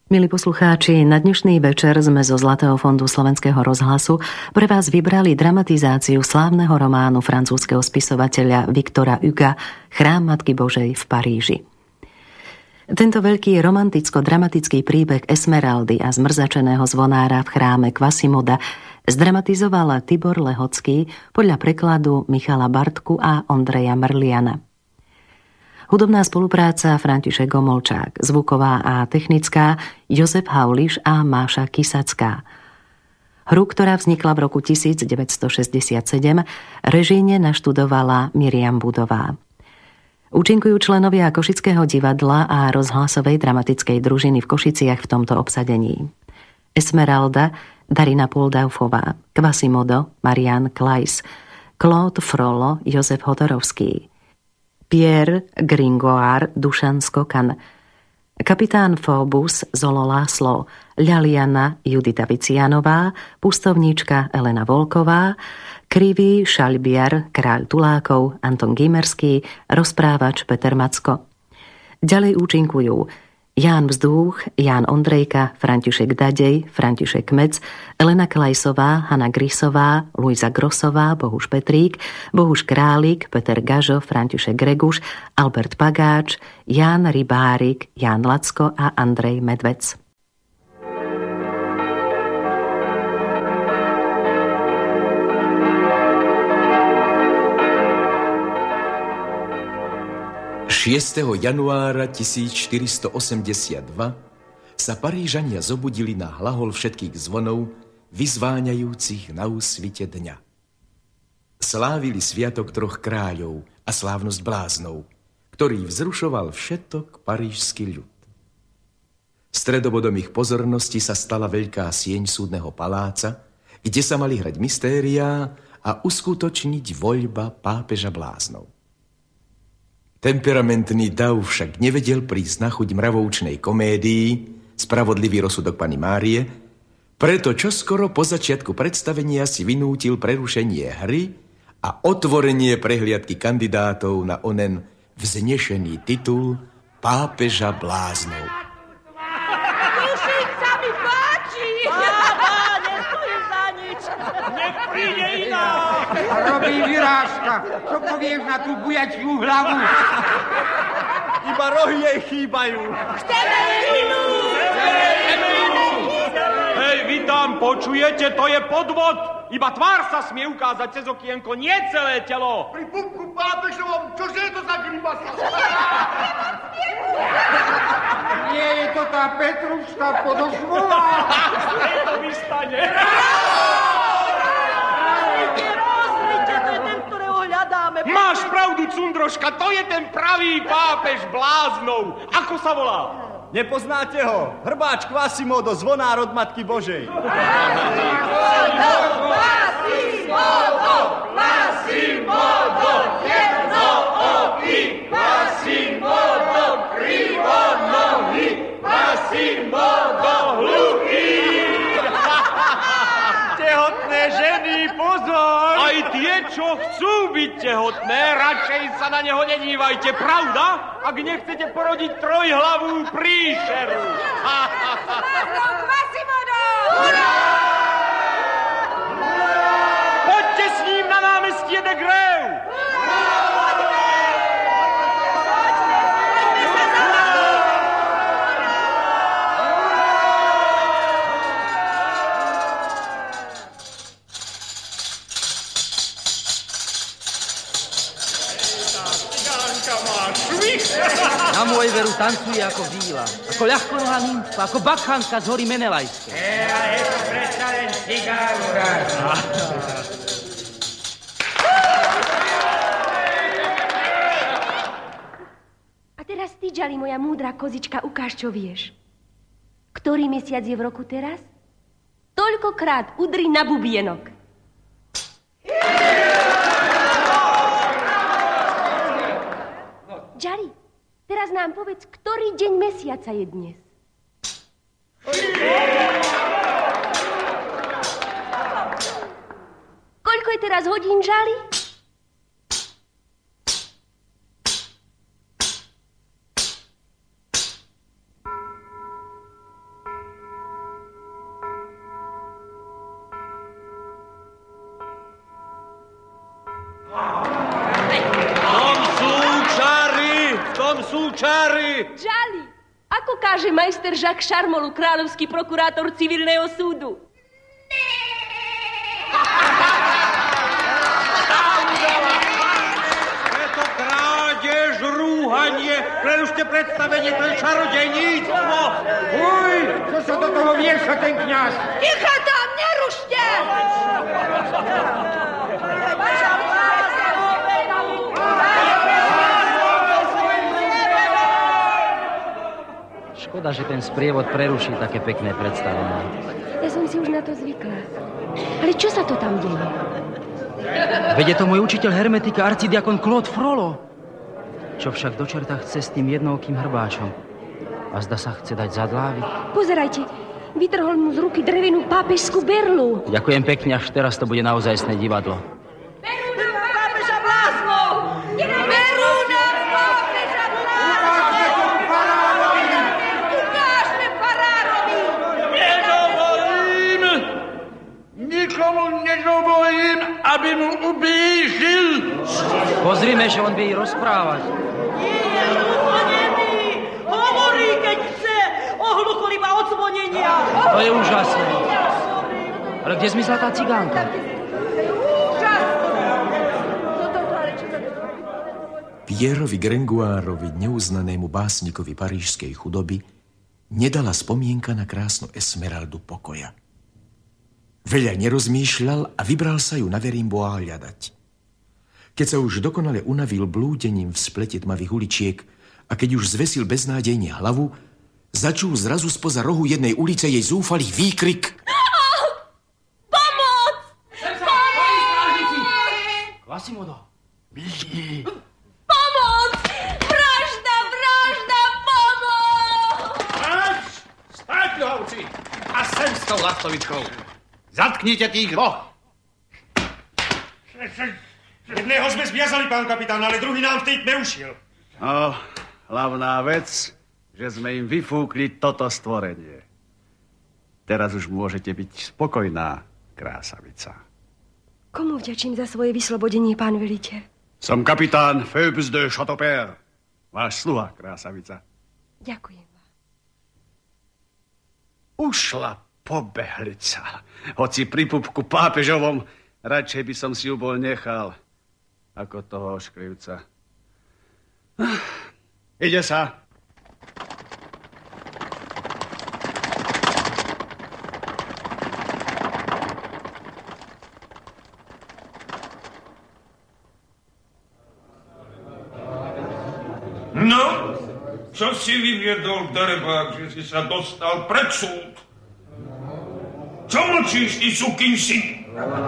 Milí poslucháči, na dnešný večer sme zo Zlatého fondu Slovenského rozhlasu pre vás vybrali dramatizáciu slávneho románu francúzskeho spisovateľa Victora Huga Chrám Matky Božej v Paríži. Tento veľký romanticko-dramatický príbeh Esmeraldy a zmrzačeného zvonára v chráme Quasimoda zdramatizovala Tibor Lehocký podľa prekladu Michala Bartku a Ondreja Mrliana. Hudobná spolupráca František Gomolčák, zvuková a technická Jozef Hauliš a Máša Kisacká. Hru, ktorá vznikla v roku 1967, režíne naštudovala Miriam Budová. Účinkujú členovia Košického divadla a rozhlasovej dramatickej družiny v Košiciach v tomto obsadení. Esmeralda Darina Puldaufová, Quasimodo Marian Klajs, Claude Frollo Jozef Hodorovský, Pierre Gringoire Dušan Skokan, kapitán Phobus Zolo Láslo, Ľaliana Judita Vicianová, pustovníčka Elena Volková, Krivý Šalbiar Kráľ Tulákov Anton Gimerský, rozprávač Peter Macko. Ďalej účinkujú Ján Vzduch, Ján Ondrejka, František Dadej, František Kmec, Elena Klajsová, Hanna Grisová, Luisa Grosová, Bohuš Petrík, Bohuš Králik, Peter Gažo, František Greguš, Albert Pagáč, Ján Rybárik, Ján Lacko a Andrej Medvec. Januára 1482 sa Parížania zobudili na hlahol všetkých zvonov, vyzváňajúcich na úsvite dňa. Slávili sviatok troch kráľov a slávnosť bláznov, ktorý vzrušoval všetok parížský ľud. Stredobodom ich pozornosti sa stala veľká sieň súdneho paláca, kde sa mali hrať mystériá a uskutočniť voľba pápeža bláznov. Temperamentný dav však nevedel prísť na chuť mravoučnej komédii Spravodlivý rozsudok Panny Márie, preto čoskoro po začiatku predstavenia si vynútil prerušenie hry a otvorenie prehliadky kandidátov na onen vznešený titul pápeža bláznov. Dušik sa mi páči! Bába, nestojí za nič! Nech príde iná! A robí vyrážka. Čo povieš na tú bujačiu hlavu? Iba rohy jej chýbajú. Chceme inú! Hej, vy tam počujete, to je podvod. Iba tvár sa smie ukázať cez okienko, nie celé telo. Pri pupku pápežovom, čože je to za gribasa? Nie je to tá Petruška podošvová. Je to vystane. Máš pravdu, Cundroška, to je ten pravý pápež bláznov. Ako sa volá? Nepoznáte ho? Hrbáč Quasimodo, zvonár od Matky Božej. Quasimodo, jednooký, Quasimodo, krivonohý, Quasimodo, hluchý. Tehotné ženy, pozor! Aj tie, čo chcú byť tehotné, radšej sa na neho nedívajte, pravda? Ak nechcete porodiť trojhlavú príšeru. Quasimodo! Poďte s ním na námestie de Grève! Na môj veru tancuje ako víla, ako ľahkonohá nymfa, ako bakchanka z hory Menelajskej. Ale je to predsa len cigár, A teraz ty, Jali, moja múdra kozička, ukáž, čo vieš. Ktorý mesiac je v roku teraz? Toľkokrát udri na bubienok. Jali, teraz nám povedz, ktorý deň mesiaca je dnes. Koľko je teraz hodín, Jali? sú čáry. Džali, ako káže majster Jacques Charmolu, kráľovský prokurátor civilného súdu? Je to krádež, rúhanie, prerušte predstavenie, to je čarodejníctvo. Uj, čo sa do toho vieša ten kňaz? Ticho tam, nerušte! Škoda, že ten sprievod preruší také pekné predstavenie. Ja som si už na to zvykla. Ale čo sa to tam deje? Veď je to môj učiteľ hermetika, arcidiakon Claude Frollo. Čo však do čerta chce s tým jednookým hrbáčom? A zda sa chce dať zadláviť? Pozerajte, vytrhol mu z ruky drevenú pápežskú berlu. Ďakujem pekne, až teraz to bude naozajstné divadlo. Berú na pápeža bláznou! Berú na pápeža bláznou! Ukážme farárovi! Nedovolím! Nikomu nedovolím, aby mu ublížil! Pozrime, že on vie rozprávať. Nie je zvonený! Hovorí, keď chce! Ohluchol iba od zvonenia! To je úžasné. Ale kde zmizla tá cigánka? Pierrovi Gringoirovi, neuznanému básnikovi parížskej chudoby, nedala spomienka na krásnu Esmeraldu pokoja. Veľa nerozmýšľal a vybral sa ju na Verimboa hľadať. Keď sa už dokonale unavil blúdením v splete tmavých uličiek a keď už zvesil beznádejne hlavu, začul zrazu spoza rohu jednej ulice jej zúfalý výkrik. Pomoc! Quasimodo! Pomoc! Vražda, vražda, pomoc! Stáť, ľuhovci! A sem s tou lastovičkou! Zatknite tých dvoch! Jedného sme zviazali, pán kapitán, ale druhý nám v tej tme ušiel. No, hlavná vec, že sme im vyfúkli toto stvorenie. Teraz už môžete byť spokojná, krásavica. Komu vďačím za svoje vyslobodenie, pán veliteľ? Som kapitán Phoebus de Chateaupers. Váš sluha, krásavica. Ďakujem vám. Ušla pobehlica. Hoci pri pupku pápežovom, radšej by som si ju bol nechal, ako toho škrivca. Ide sa. No, čo si vyviedol, darebák, že si sa dostal pred súd? Čo mlčíš, ty sukyn syn?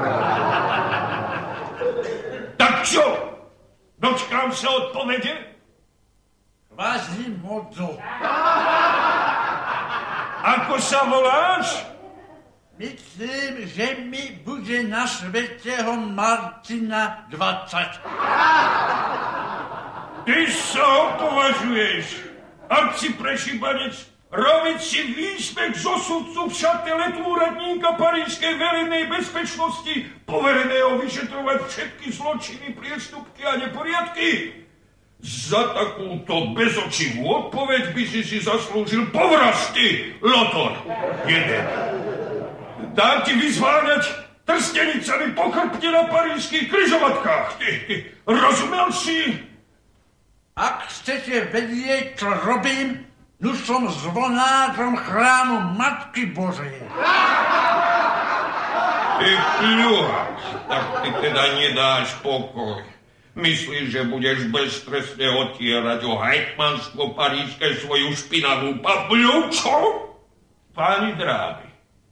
Tak čo? Dočkám sa odpovede? Quasimodo. Ako sa voláš? Myslím, že mi bude na svätého Martina 20. Ty sa opovažuješ, arciprešibanec, robiť si výsmech zo sudcu v šateletu úradníka Parížskej verejnej bezpečnosti, povereného vyšetrovať všetky zločiny, priestupky a neporiadky. Za takúto bezočivú odpoveď by si zaslúžil povraždy, Lotor. Jeden. Dám ti vyzváňať trstenicami po chrbte na parížských križovatkách. Ty rozumel si? Ak chcete vedieť, čo robím, nu som zvonárom chrámu Matky Božej. Ty kľúhač, tak ty teda nedáš pokoj. Myslíš, že budeš beztrestne otierať o hejtmanstvo parížske svoju špinavú pavľúču? Páni dráby,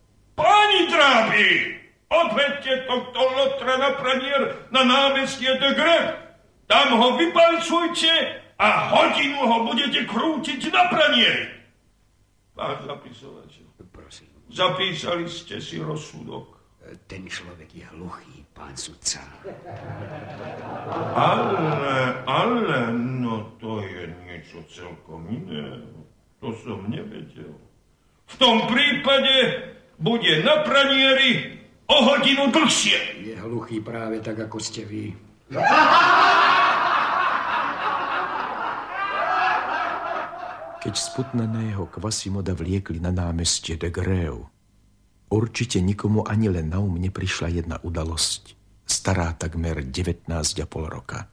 odvedte tohto Lotra na pranier na námestie de Greve. Tam ho vypalcujte a hodinu ho budete krútiť na pranieri. Pán zapisovateľ, prosím. Zapísali ste si rozsudok. Ten človek je hluchý, pán sudca. Ale, no to je niečo celkom iné. To som nevedel. V tom prípade bude na pranieri o hodinu dlhšie. Je hluchý práve tak, ako ste vy. Keď sputnaného Quasimoda vliekli na námestie de Grève, určite nikomu ani len na neprišla jedna udalosť, stará takmer 19,5 roka.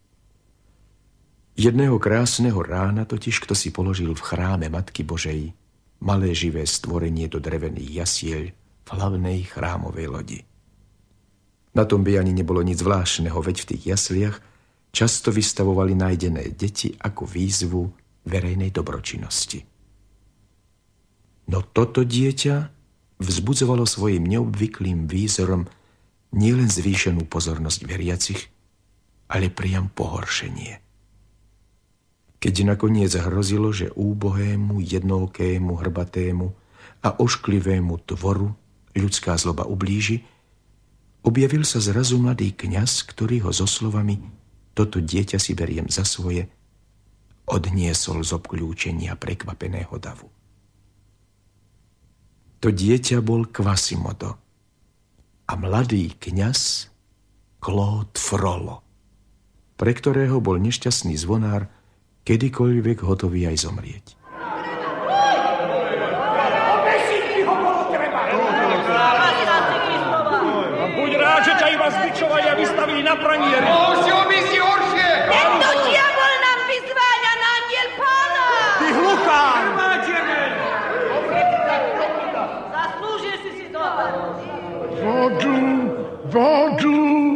Jedného krásneho rána totiž kto si položil v chráme Matky Božej malé živé stvorenie do drevených jasieľ v hlavnej chrámovej lodi. Na tom by ani nebolo nič zvláštneho, veď v tých jasliach často vystavovali nájdené deti ako výzvu verejnej dobročinnosti. No toto dieťa vzbudzovalo svojim neobvyklým výzorom nielen zvýšenú pozornosť veriacich, ale priam pohoršenie. Keď nakoniec hrozilo, že úbohému, jednookému, hrbatému a ošklivému tvoru ľudská zloba ublíži, objavil sa zrazu mladý kňaz, ktorý ho so slovami "Toto dieťa si beriem za svoje" odniesol z obkľúčenia prekvapeného davu. To dieťa bol Quasimodo a mladý kňaz Claude Frollo, pre ktorého bol nešťastný zvonár kedykoľvek hotový aj zomrieť. Buď rád, že ťa iba zbičovali a vystavili na pranieri. Si omyslí horšie! Tento diabol nám vyzváňa na andiel pána! Ty hluchár! Zaslúžil si to. Vodu!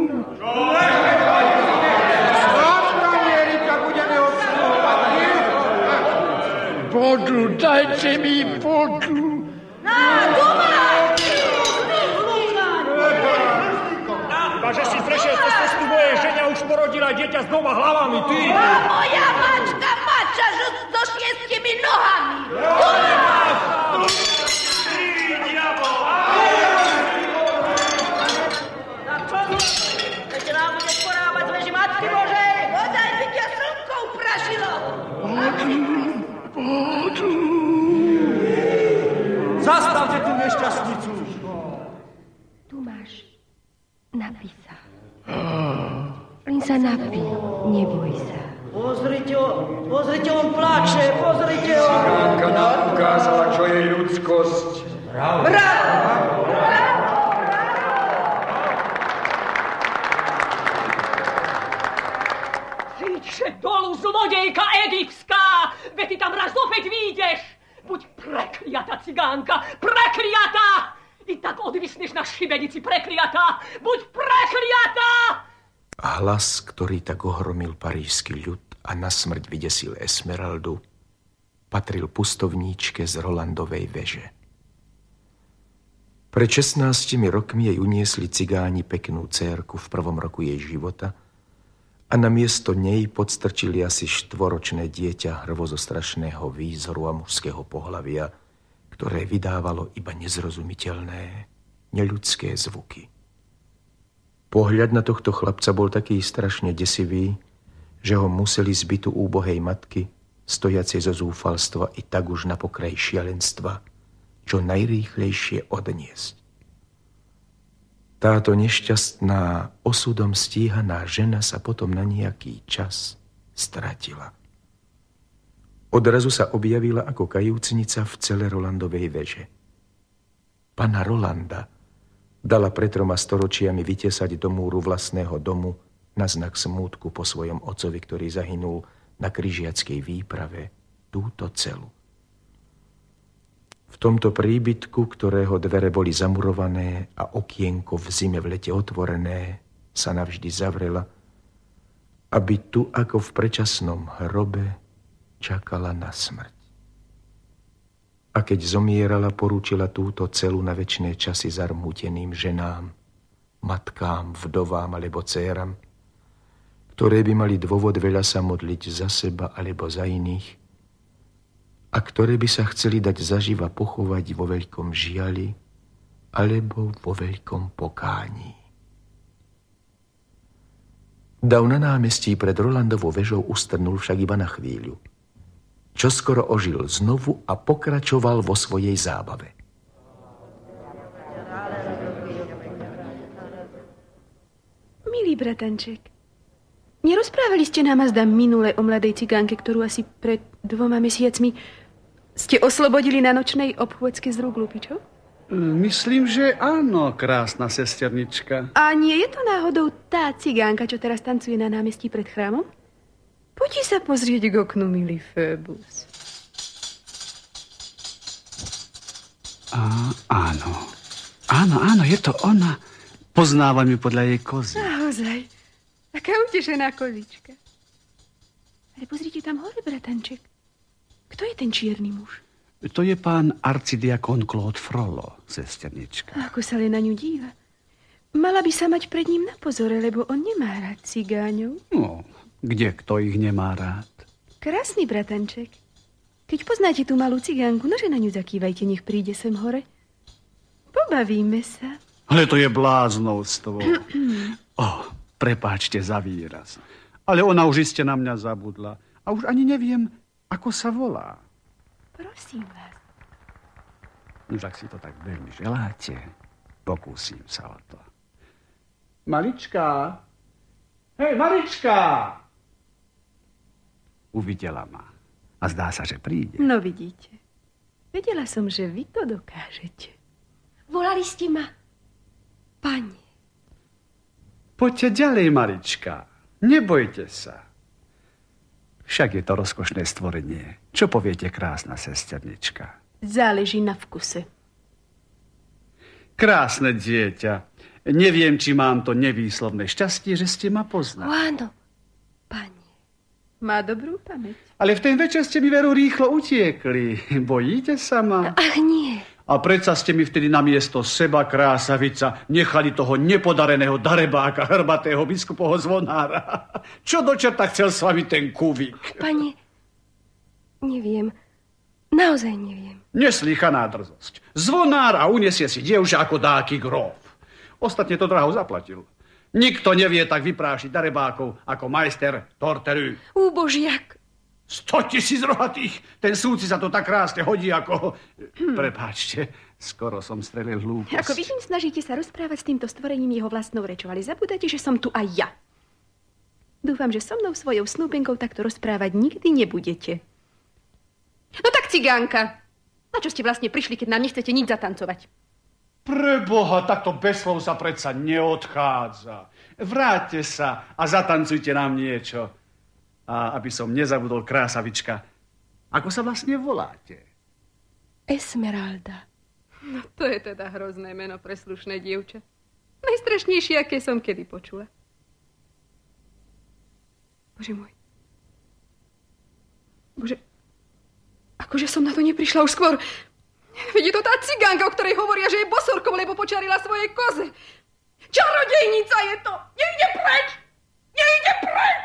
Vodu, dajte mi vodu. Tu máš! Že si prešiel cez cestu mojej žene a už porodila dieťa s dvoma hlavami, ty! Moja mačka mača so 6 nohami! Na čo? Keď nám budeš porábať z veži Matky Božej, hodaj by ťa slnko uprašilo! Vodu! Zastavte tú nešťastnicu! Tu máš. Napí sa. Len sa napí. Neboj sa. Pozrite, on plače, pozrite ho. Cigánka nám ukázala, čo je ľudskosť. Bravo! Syče dolu, zlodejka egyptská! Veď ty tam raz opäť výjdeš! Buď prekliatá, cigánka, prekliatá! I tak odvisneš na šibenici, prekliatá! Buď prekliatá! Hlas, ktorý tak ohromil parížsky ľud a na smrť vydesil Esmeraldu, patril pustovníčke z Rolandovej veže. Pred 16 rokmi jej uniesli cigáni peknú dcérku v prvom roku jej života a namiesto nej podstrčili asi 4-ročné dieťa hrvozostrašného výzoru a mužského pohlavia, ktoré vydávalo iba nezrozumiteľné, neľudské zvuky. Pohľad na tohto chlapca bol taký strašne desivý, že ho museli zbytu úbohej matky, stojacej zo zúfalstva i tak už na pokraji šialenstva, čo najrýchlejšie odniesť. Táto nešťastná, osudom stíhaná žena sa potom na nejaký čas stratila. Odrazu sa objavila ako kajúcnica v cele Rolandovej veže. Pana Rolanda dala pred 3 storočiami vytesať do múru vlastného domu na znak smútku po svojom otcovi, ktorý zahynul na križiackej výprave, túto celu. V tomto príbytku, ktorého dvere boli zamurované a okienko v zime v lete otvorené, sa navždy zavrela, aby tu ako v predčasnom hrobe čakala na smrť. A keď zomierala, porúčila túto celu na večné časy zarmúteným ženám, matkám, vdovám alebo dcéram, ktoré by mali dôvod veľa sa modliť za seba alebo za iných a ktoré by sa chceli dať zaživa pochovať vo veľkom žiali alebo vo veľkom pokání. Dav na námestí pred Rolandovou vežou ustrnul však iba na chvíľu. Čoskoro ožil znovu a pokračoval vo svojej zábave. Milý bratanček, Nerozprávali ste nám azda minule o mladej cigánke, ktorú asi pred 2 mesiacmi ste oslobodili na nočnej obchôdzke z rúk lupičov? Myslím, že áno, krásna sesternička. A nie je to náhodou tá cigánka, čo teraz tancuje na námestí pred chrámom? Poďte sa pozrieť k oknu, milý Fébus. Áno, je to ona. Poznávam ju podľa jej kozy. Naozaj. Taká utešená kozička. Ale pozrite tam hore, bratanček. Kto je ten čierny muž? To je pán arcidiakon Claude Frollo, sesternička. Ako sa len na ňu díva. Mala by sa mať pred ním na pozore, lebo on nemá rád cigáňov. No, kde kto ich nemá rád? Krásny bratanček. Keď poznáte tú malú cigánku, nože na ňu zakývajte, nech príde sem hore. Pobavíme sa. Ale to je bláznovstvo. Prepáčte za výraz. Ale ona už iste na mňa zabudla. A už ani neviem, ako sa volá. Prosím vás. Už ak si to tak veľmi želáte, pokúsim sa o to. Malička! Hej, Malička! Uvidela ma. A zdá sa, že príde. No vidíte. Vedela som, že vy to dokážete. Volali ste ma, pani. Poďte ďalej, Marička. Nebojte sa. Však je to rozkošné stvorenie. Čo poviete, krásna sesternička? Záleží na vkuse. Krásne dieťa. Neviem, či mám to nevýslovné šťastie, že ste ma poznali. Áno, pani. Má dobrú pamäť. Ale v ten večer ste mi veru rýchlo utiekli. Bojíte sa ma? Ach, nie. A predsa ste mi vtedy namiesto seba, krásavica, nechali toho nepodareného darebáka, hrbatého biskupovho zvonára. Čo do čerta chcel s vami ten kúvik? Pane, neviem. Naozaj neviem. Neslýchaná drzosť. Zvonár a uniesie si dievča ako dáky grof. Ostatne to draho zaplatil. Nikto nevie tak vyprášiť darebákov ako majster Torterue. Úbožiak. 100 000 rohatých. Ten súci sa to tak krásne hodí ako... Prepáčte, skoro som strelil hlúposť. Ako vy snažíte sa rozprávať s týmto stvorením jeho vlastnou rečou, ale zabudáte, že som tu aj ja. Dúfam, že so mnou svojou snúbenkou takto rozprávať nikdy nebudete. No tak, cigánka, na čo ste vlastne prišli, keď nám nechcete nič zatancovať? Preboha, takto bez slov sa predsa neodchádza. Vráťte sa a zatancujte nám niečo. A aby som nezabudol, krásavička, ako sa vlastne voláte? Esmeralda. No to je teda hrozné meno pre slušné dievča. Najstrašnejšie, aké som kedy počula. Bože môj. Bože, akože som na to neprišla už skôr. Veď je to tá cigánka, o ktorej hovoria, že je bosorkou, lebo počarila svojej koze. Čarodejnica je to! Nejde preč! Nejde preč!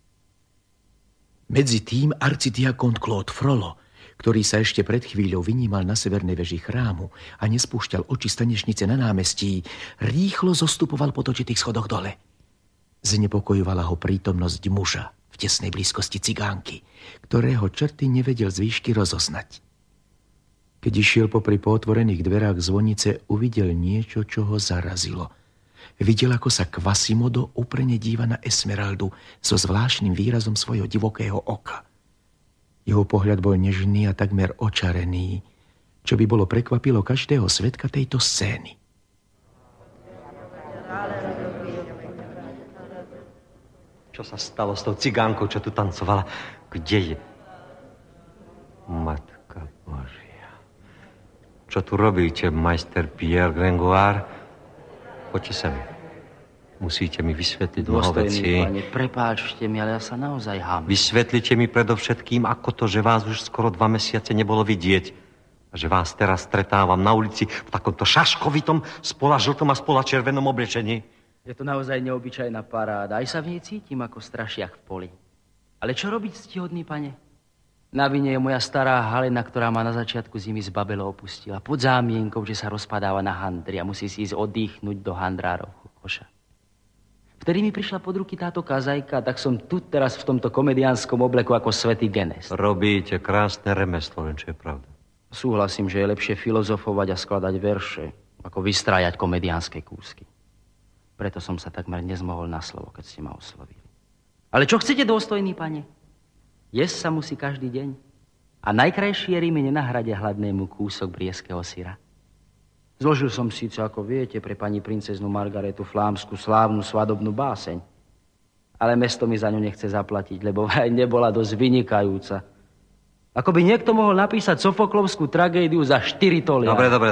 Medzi tým arcidiakon Claude Frollo, ktorý sa ešte pred chvíľou vynímal na severnej veži chrámu a nespúšťal oči z tanečnice na námestí, rýchlo zostupoval po točitých schodoch dole. Znepokojovala ho prítomnosť muža v tesnej blízkosti cigánky, ktorého črty nevedel z výšky rozoznať. Keď išiel popri pootvorených dverách zvonice, uvidel niečo, čo ho zarazilo. Videl, ako sa Quasimodo úprene díva na Esmeraldu so zvláštnym výrazom svojho divokého oka. Jeho pohľad bol nežný a takmer očarený, čo by bolo prekvapilo každého svedka tejto scény. Čo sa stalo s tou cigánkou, čo tu tancovala? Kde je? Matka Božia. Čo tu robíte, majster Pierre Gringoire? Poďte sem. Musíte mi vysvetliť mnoho vecí. Pane, prepáčte mi, ale ja sa naozaj hám. Vysvetlite mi predovšetkým, ako to, že vás už skoro 2 mesiace nebolo vidieť. A že vás teraz stretávam na ulici v takomto šaškovitom, spola žltom a spola červenom oblečení. Je to naozaj neobyčajná paráda. Aj sa v nej cítim ako strašiak v poli. Ale čo robiť, ctihodný pane? Na vine je moja stará Halena, ktorá ma na začiatku zimy z Babelo opustila. Pod zámienkou, že sa rozpadáva na handry a musí si ísť oddychnúť do handrárov koša. Vtedy mi prišla pod ruky táto kazajka, tak som tu teraz v tomto komediánskom obleku ako svätý Genest. Robíte krásne remeslo, len čo je pravda. Súhlasím, že je lepšie filozofovať a skladať verše, ako vystrájať komediánske kúsky. Preto som sa takmer nezmohol na slovo, keď ste ma oslovili. Ale čo chcete, dôstojný pane? Jesť sa musí každý deň. A najkrajšie Rímy nenahradia hladnému kúsok brieského syra. Zložil som síce, ako viete, pre pani princeznu Margaretu flámsku slávnu svadobnú báseň. Ale mesto mi za ňu nechce zaplatiť, lebo aj nebola dosť vynikajúca. Ako by niekto mohol napísať Sofoklovskú tragédiu za 4 tolia. Dobre.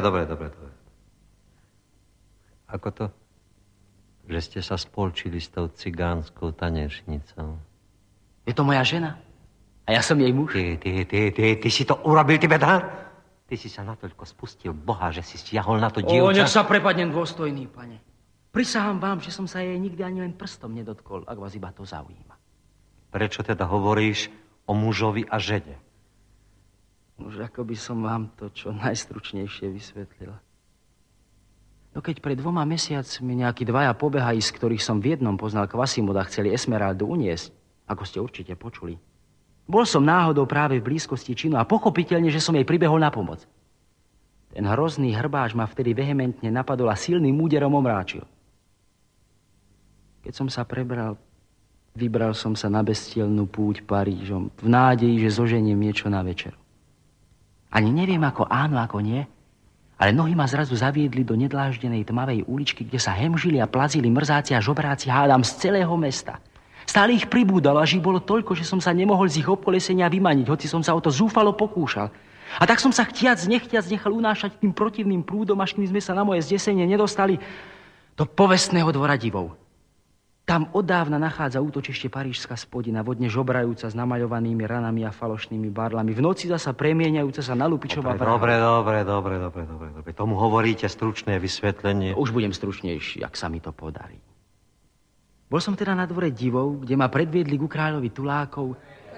Ako to? Že ste sa spolčili s tou cigánskou tanečnicou. Je to moja žena. A ja som jej muž. Ty si to urobil, ty bedár? Ty si sa natoľko spustil Boha, že si stiahol na to dievča. Nech sa prepadnem, dôstojný pane. Prisahám vám, že som sa jej nikdy ani len prstom nedotkol, ak vás iba to zaujíma. Prečo teda hovoríš o mužovi a žene? Už ako by som vám to čo najstručnejšie vysvetlila. No keď pred 2 mesiacmi nejakí 2 pobehají, z ktorých som v jednom poznal Kvasimoda, chceli Esmeraldu uniesť, ako ste určite počuli. Bol som náhodou práve v blízkosti činu a pochopiteľne, že som jej pribehol na pomoc. Ten hrozný hrbáč ma vtedy vehementne napadol a silným úderom omráčil. Keď som sa prebral, vybral som sa na bezcielnú púť Parížom v nádeji, že zoženiem niečo na večeru. Ani neviem, ako áno, ako nie, ale nohy ma zrazu zaviedli do nedláždenej tmavej uličky, kde sa hemžili a plazili mrzáci a žobráci, hádam, z celého mesta. Stále ich pribúdalo, až ich bolo toľko, že som sa nemohol z ich obkolesenia vymaniť, hoci som sa o to zúfalo pokúšal. A tak som sa nechtiac nechal unášať tým protivným prúdom, až kým sme sa na moje zdesenie nedostali do povestného dvora divov. Tam oddávna nachádza útočište parížska spodina, vodne žobrajúca s namaľovanými ranami a falošnými barlami. V noci zasa premieňajúca sa na Lupičova vrá. Dobre. Tomu hovoríte stručné vysvetlenie. Už budem stručnejší, ak sa mi to podarí. Bol som teda na dvore divov, kde ma predviedli ku kráľovi Tulákov.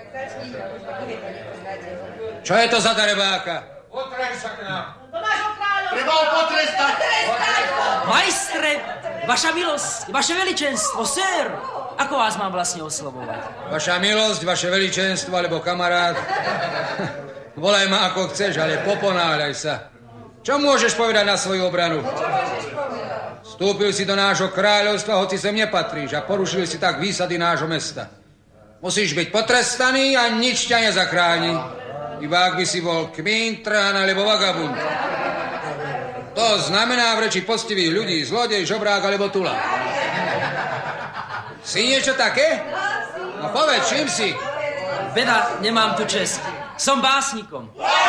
Čo je to za darebáka? Potraj sa k nám. To nášho kráľovstva. Treba ho potrestať. Majstre, vaša milosť, vaše veličenstvo, sér. Ako vás mám vlastne oslovovať? Vaša milosť, vaše veličenstvo, alebo kamarát. Volaj ma ako chceš, ale poponáľaj sa. Čo môžeš povedať na svoju obranu? Vstúpil si do nášho kráľovstva, hoci sem nepatríš a porušil si tak výsady nášho mesta. Musíš byť potrestaný a nič ťa nezachráni. Iba ak by si bol kmín, trhán alebo vagabund. To znamená v reči poctivých ľudí zlodej, žobrák alebo tulák. Si niečo také? No povedz, čím si? Beda, nemám tu čest. Som básnikom.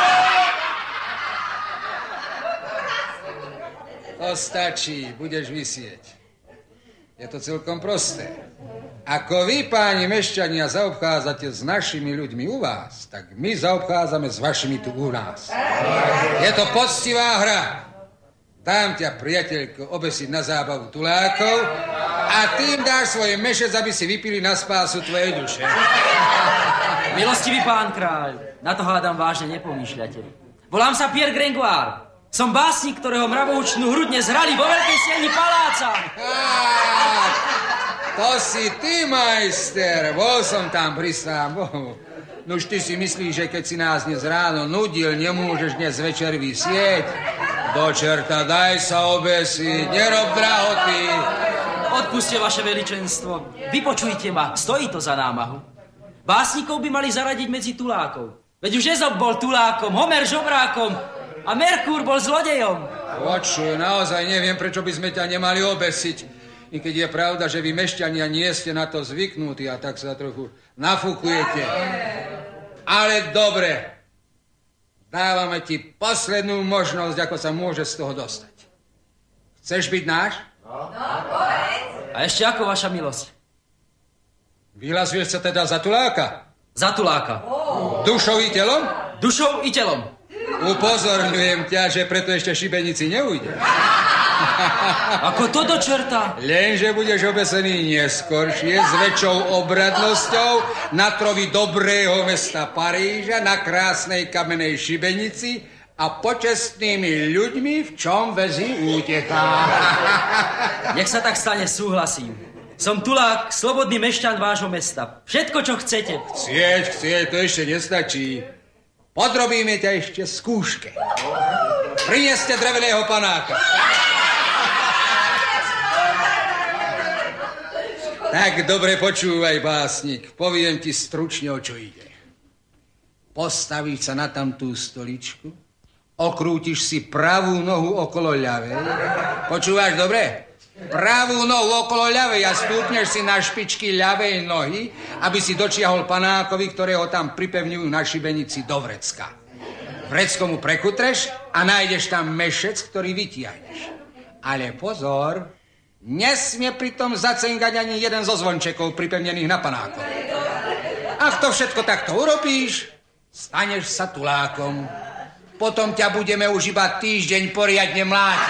To stačí, budeš visieť. Je to celkom prosté. Ako vy, páni mešťania, zaobchádzate s našimi ľuďmi u vás, tak my zaobchádzame s vašimi tu u nás. Je to poctivá hra. Dám ťa, priateľko, obesiť na zábavu tulákov a tým dáš svoj mešec, aby si vypili na spásu tvojej duše. Milostivý pán kráľ, na to hádam vážne nepomýšľate. Volám sa Pierre Gringoire. Som básnik, ktorého mravoučnú hrudne zhrali vo veľkej sieni paláca. To si ty, majster. Bol som tam, prisám Bohu. Nuž ty si myslíš, že keď si nás dnes ráno nudil, nemôžeš dnes večer vysieť? Do čerta, daj sa obesiť, nerob drahoty. Odpuste, vaše veličenstvo. Vypočujte ma, stojí to za námahu. Básnikov by mali zaradiť medzi tulákov. Veď už Ezop bol tulákom, Homer žobrákom a Merkúr bol zlodejom. Počuj, naozaj neviem, prečo by sme ťa nemali obesiť. I keď je pravda, že vy mešťania nie ste na to zvyknutí a tak sa trochu nafúkujete. Ale dobre. Dávame ti poslednú možnosť, ako sa môže z toho dostať. Chceš byť náš? No, povedz. A ešte ako, vaša milosť? Vyhlasuješ sa teda za tuláka? Za tuláka. Dušou i telom? Dušou i telom. Upozorňujem ťa, že preto ešte šibenici neujde. Ako to do čerta? Lenže budeš obesený neskoršie s väčšou obradnosťou na trovi dobrého mesta Paríža, na krásnej kamenej šibenici a počestnými ľuďmi, v čom väzí úteká. Nech sa tak stane, súhlasím. Som tulák, slobodný mešťan vášho mesta. Všetko, čo chcete. Chcieť, to ešte nestačí. Podrobíme ťa ešte skúške. Prineste dreveného panáka. Tak dobre počúvaj, básnik. Poviem ti stručne, o čo ide. Postavíš sa na tamtú stoličku, okrútiš si pravú nohu okolo ľavej. Počúvaš dobre? Pravú nohu okolo ľavej a stúpneš si na špičky ľavej nohy, aby si dočiahol panákovi, ktorého tam pripevňujú na šibenici do vrecka. Vrecko mu prekutreš a nájdeš tam mešec, ktorý vytiahneš. Ale pozor, nesmie pritom zacengať ani jeden zo zvončekov pripevnených na panákovi. Ak to všetko takto urobíš, staneš sa tulákom. Potom ťa budeme už iba týždeň poriadne mlátiť.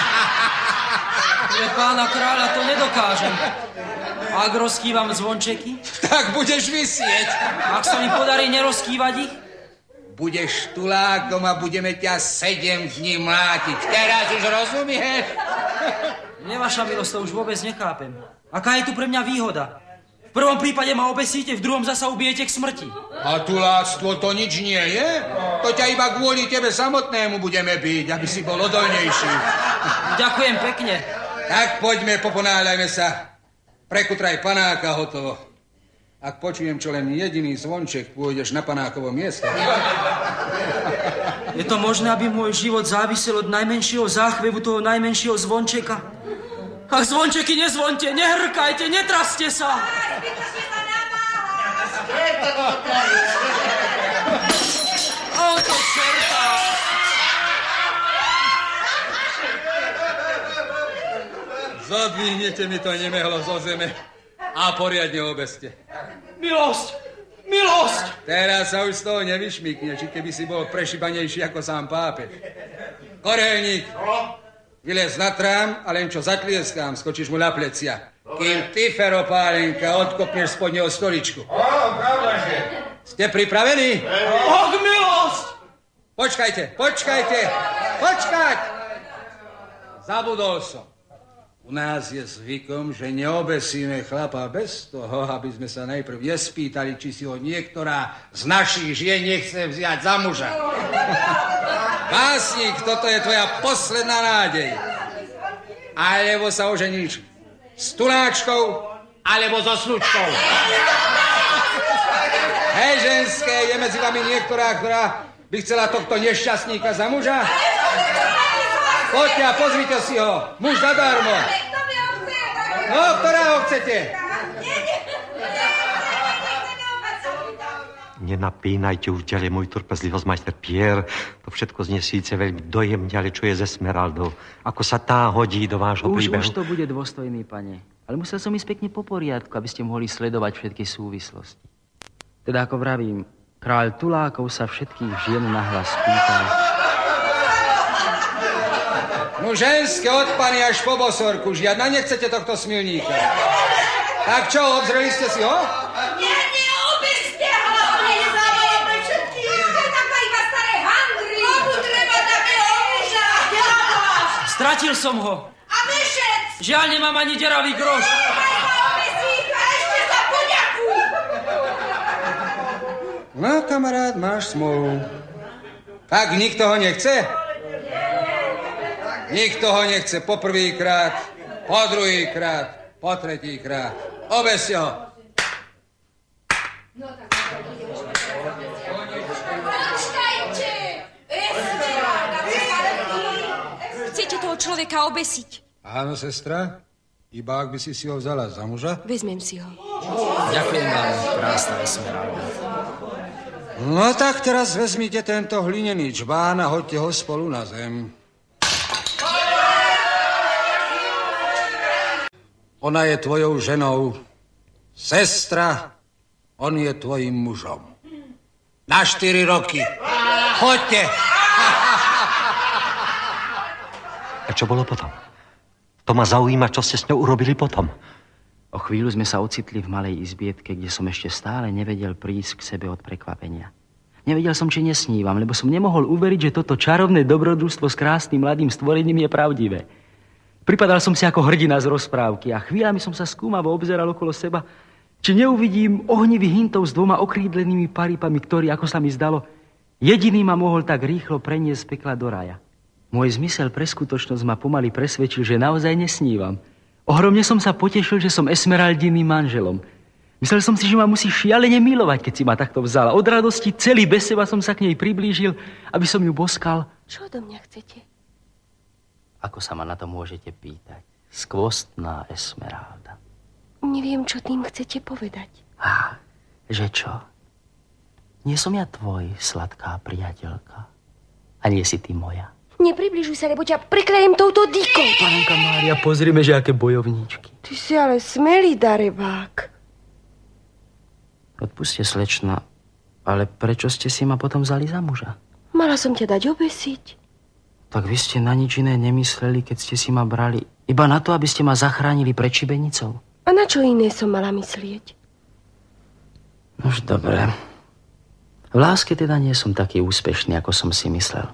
Pre pána kráľa to nedokážem. Ak rozkývam zvončeky? Tak budeš visieť. Ak sa mi podarí nerozkývať ich? Budeš tulákom a budeme ťa 7 dní mlátiť. Teraz už rozumieš? Nie, vaša milosť, to už vôbec nechápem. Aká je tu pre mňa výhoda? V prvom prípade ma obesíte, v druhom zasa ubijete k smrti. A tuláctvo to nič nie je? To ťa iba kvôli tebe samotnému budeme biť, aby si bol odolnejší. Ďakujem pekne. Tak poďme, poponáľajme sa. Prekutraj panáka, hotovo. Ak počujem čo len jediný zvonček, pôjdeš na panákovo miesto. Je to možné, aby môj život závisel od najmenšieho záchvevu toho najmenšieho zvončeka? Ach, zvončeky, nezvonte, nehrkajte, netraste sa! O, to čerta! Zodvihnete mi to nemehlo zo zeme a poriadne obeste. Milosť! Milosť! Teraz sa už z toho nevyšmykne, či keby si bol prešibanejší ako sám pápež. Korelník, vylez na trám a len čo zatlieskám, skočíš mu na plecia. Kým ty, Feropálenka, odkopneš spod neho stoličku. Ste pripravení? Och, milosť! Počkajte! Zabudol som. U nás je zvykom, že neobesíme chlapa bez toho, aby sme sa najprv nespýtali, či si ho niektorá z našich žien nechce vziať za muža. Básnik, toto je tvoja posledná nádej. Alebo sa oženíš s tuláčkou, alebo so slučkou. Hej, ženské, je medzi vami niektorá, ktorá by chcela tohto nešťastníka za muža? Poďte a pozrite si ho. Muž zadarmo. No, ktorého chcete? Nenapínajte už ďalej môj trpezlivosť, majster Pierre. To všetko znie síce veľmi dojemne, ale čo je ze Smeraldou? Ako sa tá hodí do vášho príbehu? Už to bude dôstojný, pane. Ale musel som ísť pekne po poriadku, aby ste mohli sledovať všetky súvislosti. Teda, ako vravím, kráľ Tulákov sa všetkých žien nahlas pýtal. No ženské od pani až po bosorku. Žiadna nechcete tohto smilníka. Tak čo, obzreli ste si ho? Nie, obeste ho! Nezabolo pre všetkých. Tak ma iba staré handry. Komu treba takého muža? Stratil som ho. A mešec? Žiaľ, nemám ani deravý groš. Ešte sa poďakuj. No, kamarát, máš smolu. Tak nikto ho nechce? Nikto ho nechce po prvýkrát, po druhýkrát, po tretíkrát. Obeste ho. Počkajte! Chcete toho človeka obesiť? Áno, sestra. Iba ak by si ho vzala za muža? Vezmem si ho. Ďakujem vám, krásna Esmeralda. No tak teraz vezmite tento hlinený čbán a hoďte ho spolu na zem. Ona je tvojou ženou. Sestra, on je tvojim mužom. Na 4 roky. Choďte. A čo bolo potom? To ma zaujíma, čo ste s ňou urobili potom. O chvíľu sme sa ocitli v malej izbietke, kde som ešte stále nevedel prísť k sebe od prekvapenia. Nevedel som, či nesnívam, lebo som nemohol uveriť, že toto čarovné dobrodružstvo s krásnym mladým stvorením je pravdivé. Pripadal som si ako hrdina z rozprávky a chvíľami som sa skúmavo obzeral okolo seba, či neuvidím ohnivých hintov s 2 okrídlenými paripami, ktorý, ako sa mi zdalo, jediný ma mohol tak rýchlo preniesť z pekla do raja. Môj zmysel pre skutočnosť ma pomaly presvedčil, že naozaj nesnívam. Ohromne som sa potešil, že som Esmeraldiným manželom. Myslel som si, že ma musí šialene milovať, keď si ma takto vzala. Od radosti celý bez seba som sa k nej priblížil, aby som ju boskal. Čo do mňa chcete? Ako sa ma na to môžete pýtať? Skvostná Esmeralda. Neviem, čo tým chcete povedať. Že čo? Nie som ja tvoj sladká priateľka. A nie si ty moja. Nepribližuj sa, lebo ťa preklejem touto dýkou. Panenka Mária, pozrime, že aké bojovníčky. Ty si ale smelý darebák. Odpuste, slečna, ale prečo ste si ma potom vzali za muža? Mala som ťa dať obesiť. Tak vy ste na nič iné nemysleli, keď ste si ma brali. Iba na to, aby ste ma zachránili pred šibenicou. A na čo iné som mala myslieť? Už dobre. V láske teda nie som taký úspešný, ako som si myslel.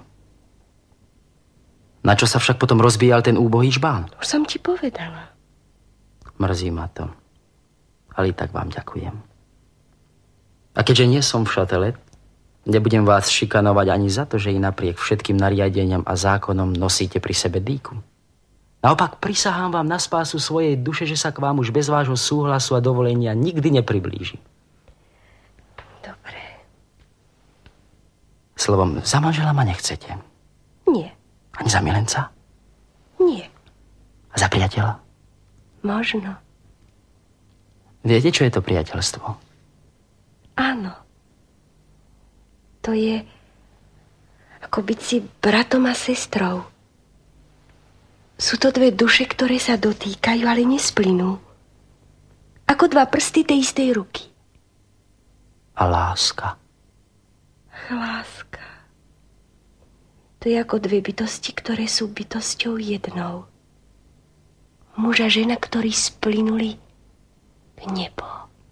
Na čo sa však potom rozbíjal ten úbohý žbán? Už som ti povedala. Mrzí ma to. Ale i tak vám ďakujem. A keďže nie som v šatele, nebudem vás šikanovať ani za to, že i napriek všetkým nariadeniam a zákonom nosíte pri sebe dýku. Naopak prisahám vám na spásu svojej duše, že sa k vám už bez vášho súhlasu a dovolenia nikdy nepriblížim. Dobre. Slovom, za manžela ma nechcete? Nie. Ani za milenca? Nie. A za priateľa? Možno. Viete, čo je to priateľstvo? Áno. To je ako byť si bratom a sestrou. Sú to dve duše, ktoré sa dotýkajú, ale nesplynú. Ako dva prsty tej istej ruky. A láska? Láska. To je ako dve bytosti, ktoré sú bytosťou jednou. Muž a žena, ktorí splynuli k nebo.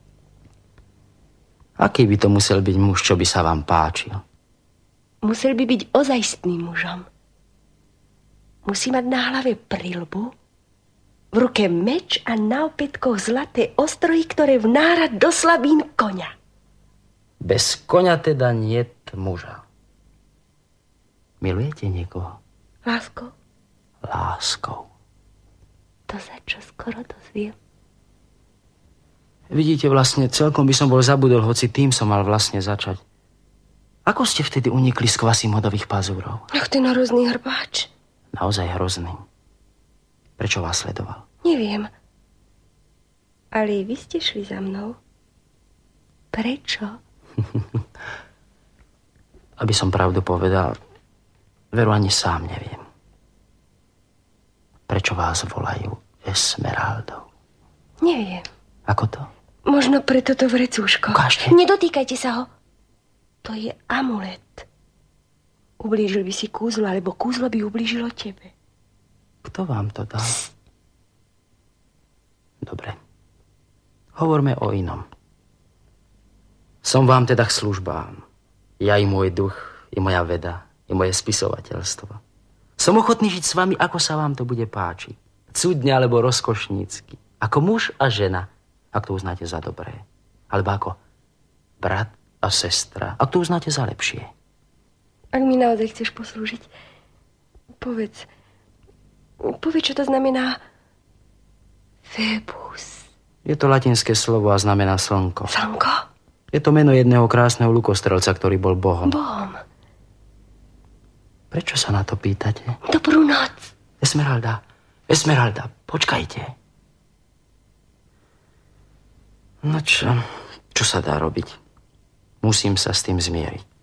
Aký by to musel byť muž, čo by sa vám páčil? Musel by byť ozajstným mužom. Musí mať na hlave prilbu, v ruke meč a na opätkoch zlaté ostrohy, ktoré vnára do slabín koňa. Bez koňa teda niet muža. Milujete niekoho? Láskou? Láskou. To sa čo skoro dozviem. Vidíte, vlastne celkom by som bol zabudol, hoci tým som mal vlastne začať. Ako ste vtedy unikli z kvasy modových pazúrov? Ach, ten hrozný hrbáč. Naozaj hrozný. Prečo vás sledoval? Neviem. Ale vy ste šli za mnou. Prečo? Aby som pravdu povedal, veru ani sám neviem. Prečo vás volajú Esmeraldou? Neviem. Ako to? Možno preto to vrecúško. Ukážte. Nedotýkajte sa ho. To je amulet. Ublížil by si kúzlo, alebo kúzlo by ublížilo tebe. Kto vám to dal? Dobre. Hovorme o inom. Som vám teda k službám. Ja i môj duch, i moja veda, i moje spisovateľstvo. Som ochotný žiť s vami, ako sa vám to bude páčiť. Cudne alebo rozkošnícky. Ako muž a žena, ak to uznáte za dobré. Alebo ako brat a sestra, ak to uznáte za lepšie. Ak mi naozaj chceš poslúžiť, povedz, čo to znamená Phébus. Je to latinské slovo a znamená slnko. Slnko? Je to meno jedného krásneho lukostrelca, ktorý bol bohom. Bohom. Prečo sa na to pýtate? Dobrú noc. Esmeralda, počkajte. No čo sa dá robiť? Musím sa s tým zmieriť.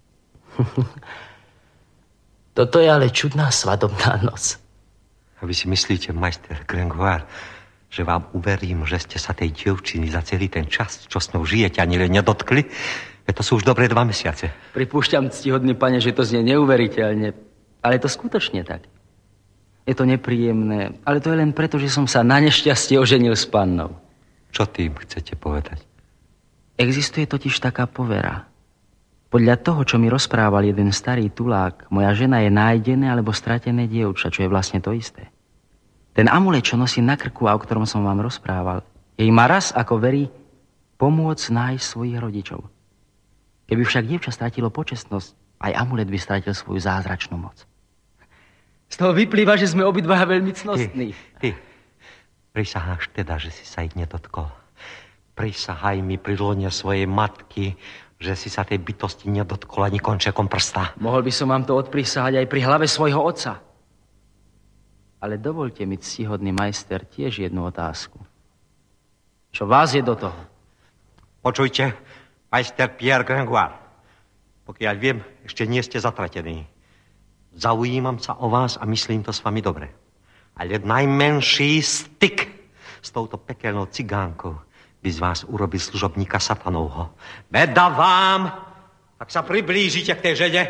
Toto je ale čudná svadobná noc. A vy si myslíte, majster Gringoire, že vám uverím, že ste sa tej dievčiny za celý ten čas, čo s ňou žijete, ani len nedotkli? To sú už dobré 2 mesiace. Pripúšťam, ctihodný pane, že to znie neuveriteľne, ale je to skutočne tak. Je to nepríjemné, ale to je len preto, že som sa na nešťastie oženil s pannou. Čo tým chcete povedať? Existuje totiž taká povera. Podľa toho, čo mi rozprával jeden starý tulák, moja žena je nájdené alebo stratené dievča, čo je vlastne to isté. Ten amulet, čo nosí na krku a o ktorom som vám rozprával, jej má raz, ako verí, pomôcť nájsť svojich rodičov. Keby však dievča stratilo počestnosť, aj amulet by stratil svoju zázračnú moc. Z toho vyplýva, že sme obidvaja veľmi cnostní. Ty, Prisaháš teda, že si sa ich nedotkol. Prisahaj mi pri lone svojej matky, že si sa tej bytosti nedotkol ani končekom prsta. Mohol by som vám to odprisahať aj pri hlave svojho otca. Ale dovolte mi, ctihodný majster, tiež jednu otázku. Čo vás je do toho? Počujte, majster Pierre Gringoire. Pokiaľ viem, ešte nie ste zatratení. Zaujímam sa o vás a myslím to s vami dobre. Ale najmenší styk s touto pekelnou cigánkou by z vás urobil služobníka satanovho. Beda vám, ak sa priblížite k tej žene.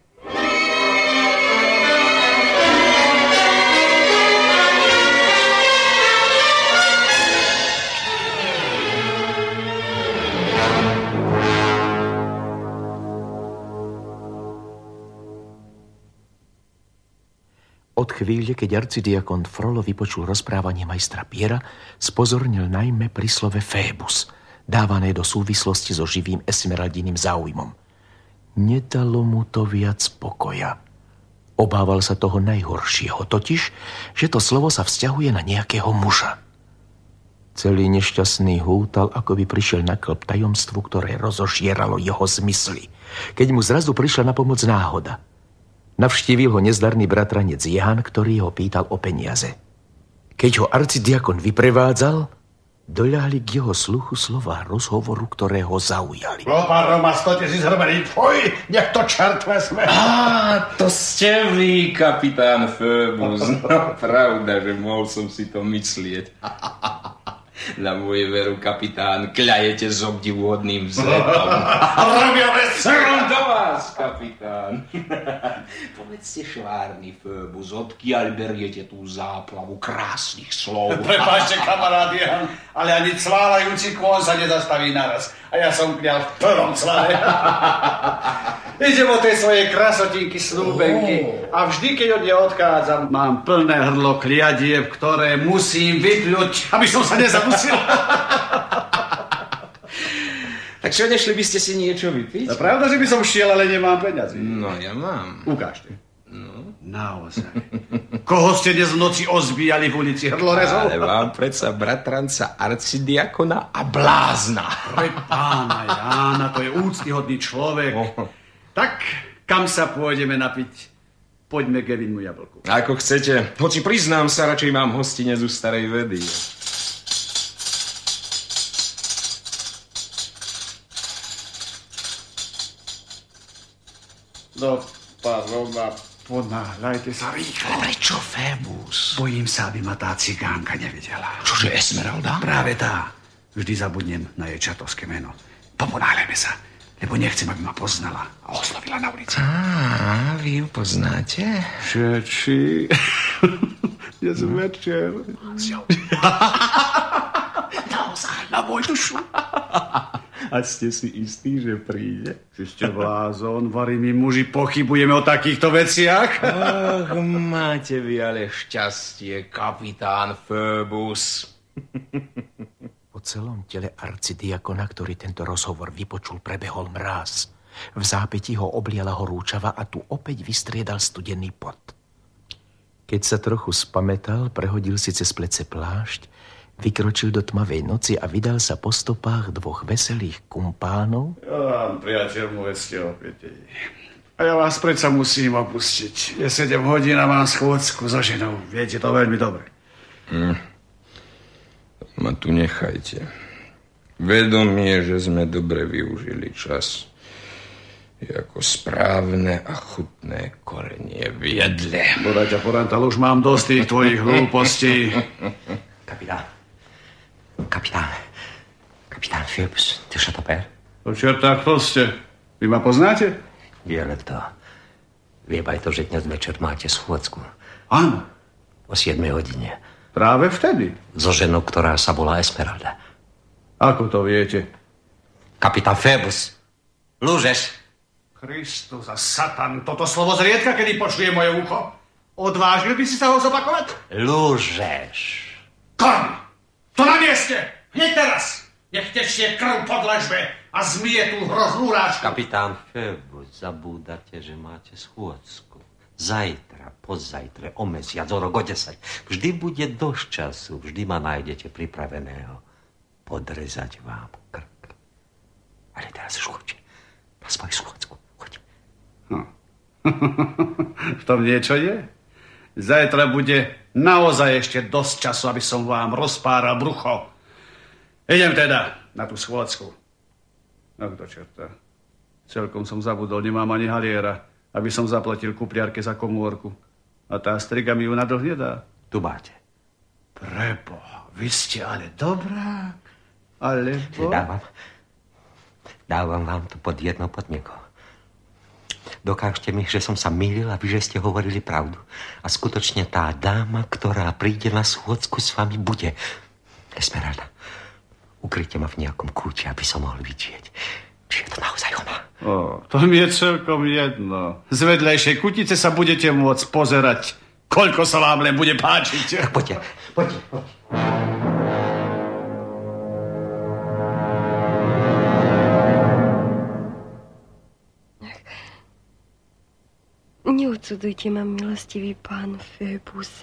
Od chvíle, keď arcidiakon Frollo vypočul rozprávanie majstra Piera, spozornil najmä pri slove Fébus, dávané do súvislosti so živým esmeraldiným záujmom. Nedalo mu to viac pokoja. Obával sa toho najhoršieho, totiž, že to slovo sa vzťahuje na nejakého muža. Celý nešťastný hútal, ako by prišiel na klb tajomstvu, ktoré rozožieralo jeho zmysly, keď mu zrazu prišla na pomoc náhoda. Navštívil ho nezdarný bratranec Jan, ktorý ho pýtal o peniaze. Keď ho arcidiakon vyprevádzal, doľahli k jeho sluchu slova rozhovoru, ktoré ho zaujali. Lopa Roma, 100 000 hrbený, fuj, nech to čert vezme. To ste vy, kapitán Phoebus. No, pravda, že mohol som si to myslieť. Na moju veru, kapitán, kľajete s obdivuhodným vzletom. Som do vás, kapitán. Povedzte, švárny Phoebus, odkiaľ beriete tú záplavu krásnych slov? Prepáčte, kamarád Jan, ale ani cválajúci kôň sa nezastaví naraz. A ja som kňal v plnom cvale. Idem o tej svojej krasotinky snúbenky. A vždy, keď od nej odchádzam, mám plné hrdlo kliadieb, ktoré musím vypľuť, aby som sa nezadusil. Tak čo, nešli by ste si niečo vypiť? To pravda, že by som šiel, ale nemám peniazy. No, ja mám. Ukážte. No. Naozaj. Koho ste dnes v noci ozbíjali v ulici hrdlorezov? Ale vám predsa bratranca arcidiakona a blázna. Pre pána Jána, to je úctyhodný človek. Tak, kam sa pôjdeme napiť? Poďme k Evinmu jablku. Ako chcete. Hoci priznám sa, radšej mám hostinec u starej vedy. No, Pavlova, ponáhľajte sa rýchlo. Prečo, Phoebus? Bojím sa, aby ma tá cigánka nevidela. Čože, Esmeralda? Práve tá. Vždy zabudnem na jej čatovské meno. Poponáhľajme sa, lebo nechcem, aby ma poznala a oslovila na ulici. Vy ju poznáte? Čeči. Dnes večer. Naozaj, na môj dušu. A ste si istí, že príde? Či ste blázon, varí my muži pochybujeme o takýchto veciach? Ach, máte vy ale šťastie, kapitán Phoebus. Po celom tele arcidiakona, ktorý tento rozhovor vypočul, prebehol mráz. V zápäti ho obliala horúčava a tu opäť vystriedal studený pot. Keď sa trochu spamätal, prehodil si cez plece plášť, vykročil do tmavej noci a vydal sa po stopách dvoch veselých kumpánov. Vám, priateľ môj, ste opäť. A ja vás predsa musím opustiť. Je 7 hodín a mám schôdzku so ženou. Viete to veľmi dobre. Ma tu nechajte. Vedomie, že sme dobre využili čas, je ako správne a chutné korenie v jedle. Bodaťa Porantal, už mám dosť tých tvojich hlúpostí. Kapitán Phoebus, ty Chateaupers? To čertá, kto ste? Vy ma poznáte? Vieme to. Viem aj to, že dnes večer máte schôdzku. Áno. O 7 hodine. Práve vtedy? So ženou, ktorá sa volá Esmeralda. Ako to viete? Kapitán Phoebus, lúžeš? Kristus a Satan, toto slovo zriedka, kedy počuje moje ucho. Odvážil by si sa ho zopakovať? Lúžeš. Korn! To na mieste! Hneď teraz! Nech tečie krv pod ležbe a zmije tú hroznú rážku. Kapitán Phoebus, zabúdate, že máte schôdzku. Zajtra, pozajtre, o mesiac, o rok, o 10. Vždy bude dosť času, vždy ma nájdete pripraveného podrezať vám krk. Ale teraz už choď na svoju schôdzku. Choď. V tom niečo je? Zajtra bude naozaj ešte dosť času, aby som vám rozpáral brucho. Idem teda na tú schôdzku. Ach, do čerta. Celkom som zabudol, nemám ani haliera, aby som zaplatil kupliarke za komórku. A tá striga mi ju na dlh nedá. Tu máte. Preboha, vy ste ale dobrá. Alebo... Dávam vám to pod jednou podmienkou. Dokážte mi, že som sa mýlil a vy, že ste hovorili pravdu. A skutočne tá dáma, ktorá príde na schôdzku s vami, bude Esmeralda. Ukryjte ma v nejakom kúte, aby som mohol vidieť, či je to naozaj ona. To mi je celkom jedno. Z vedľajšej kutice sa budete môcť pozerať, koľko sa vám len bude páčiť. Tak poďte. Neodsudujte ma, milostivý pán Fébus.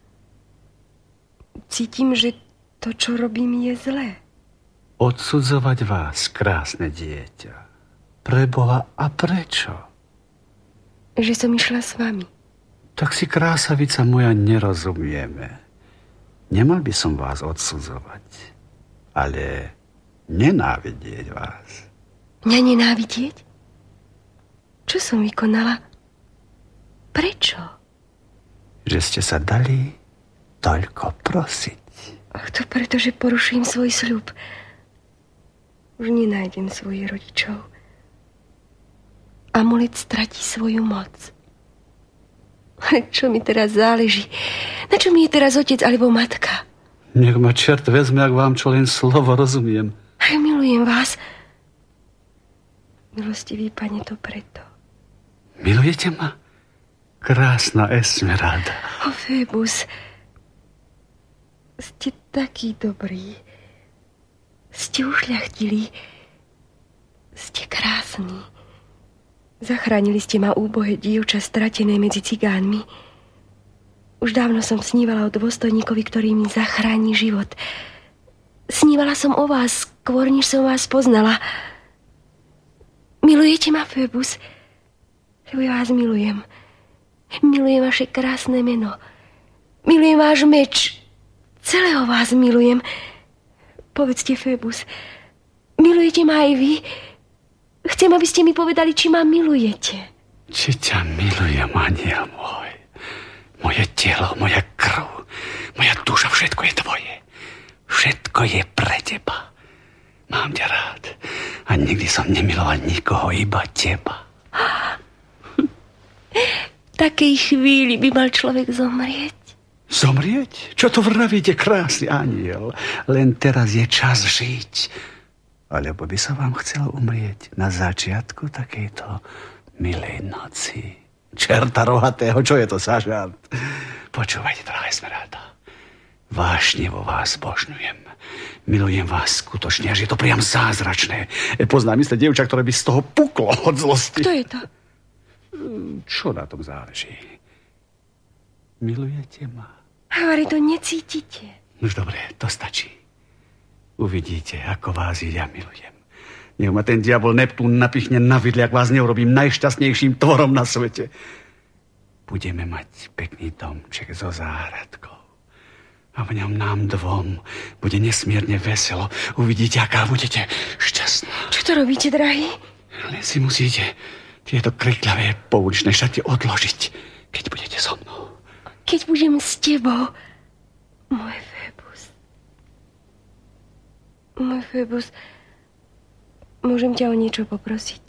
Cítim, že to, čo robím, je zlé. Odsudzovať vás, krásne dieťa. Preboha, a prečo? Že som išla s vami. Tak si, krásavica moja, nerozumieme. Nemal by som vás odsudzovať, ale nenávidieť vás. Mňa nenávidieť? Čo som vykonala? Prečo? Že ste sa dali toľko prosiť. Ach, to preto, že poruším svoj sľub. Už nenájdem svojich rodičov. Amulet stratí svoju moc. Ale čo mi teraz záleží? Na čo mi je teraz otec alebo matka? Nech ma čert vezme, ak vám čo len slovo rozumiem. Aj milujem vás. Milostivý pane, to preto. Milujete ma? Krásna Esmeralda. O Fébus, ste taký dobrý. Ste ušľachtilí. Ste krásni. Zachránili ste ma, úbohé dievča, stratené medzi cigánmi. Už dávno som snívala o dôstojníkovi, ktorý mi zachráni život. Snívala som o vás, skôr než som vás poznala. Milujete ma, Fébus? Lebo ja vás milujem. Milujem vaše krásne meno. Milujem váš meč. Celého vás milujem. Povedzte, Fébus, milujete ma aj vy? Chcem, aby ste mi povedali, či ma milujete. Či ťa milujem, aniel môj. Moje telo, moja krv, moja duša, všetko je tvoje. Všetko je pre teba. Mám ťa rád. A nikdy som nemiloval nikoho, iba teba. V takej chvíli by mal človek zomrieť. Zomrieť? Čo to vravíte, krásny aniel? Len teraz je čas žiť. Alebo by som vám chcel umrieť na začiatku takejto milej noci. Čerta rohatého, čo je to za žart? Počúvajte, drahá Esmeralda. Vášnevo vás božňujem. Milujem vás skutočne, až je to priam zázračné. Poznám isté dievča, ktoré by z toho puklo od zlosti. Kto je to? Čo na tom záleží? Milujete ma? Hovorí, to necítite. Už dobre, to stačí. Uvidíte, ako vás ja milujem. Nech ma ten diabol Neptún napichne na vidle, ak vás neurobím najšťastnejším tvorom na svete. Budeme mať pekný domček so záhradkou. A v ňom nám dvom bude nesmierne veselo. Uvidíte, aká budete šťastná. Čo to robíte, drahý? Len si musíte tieto krikľavé pouličné šaty odložiť, keď budete so mnou. Keď budem s tebou, môj Fébus. Môj Fébus, môžem ťa o niečo poprosiť?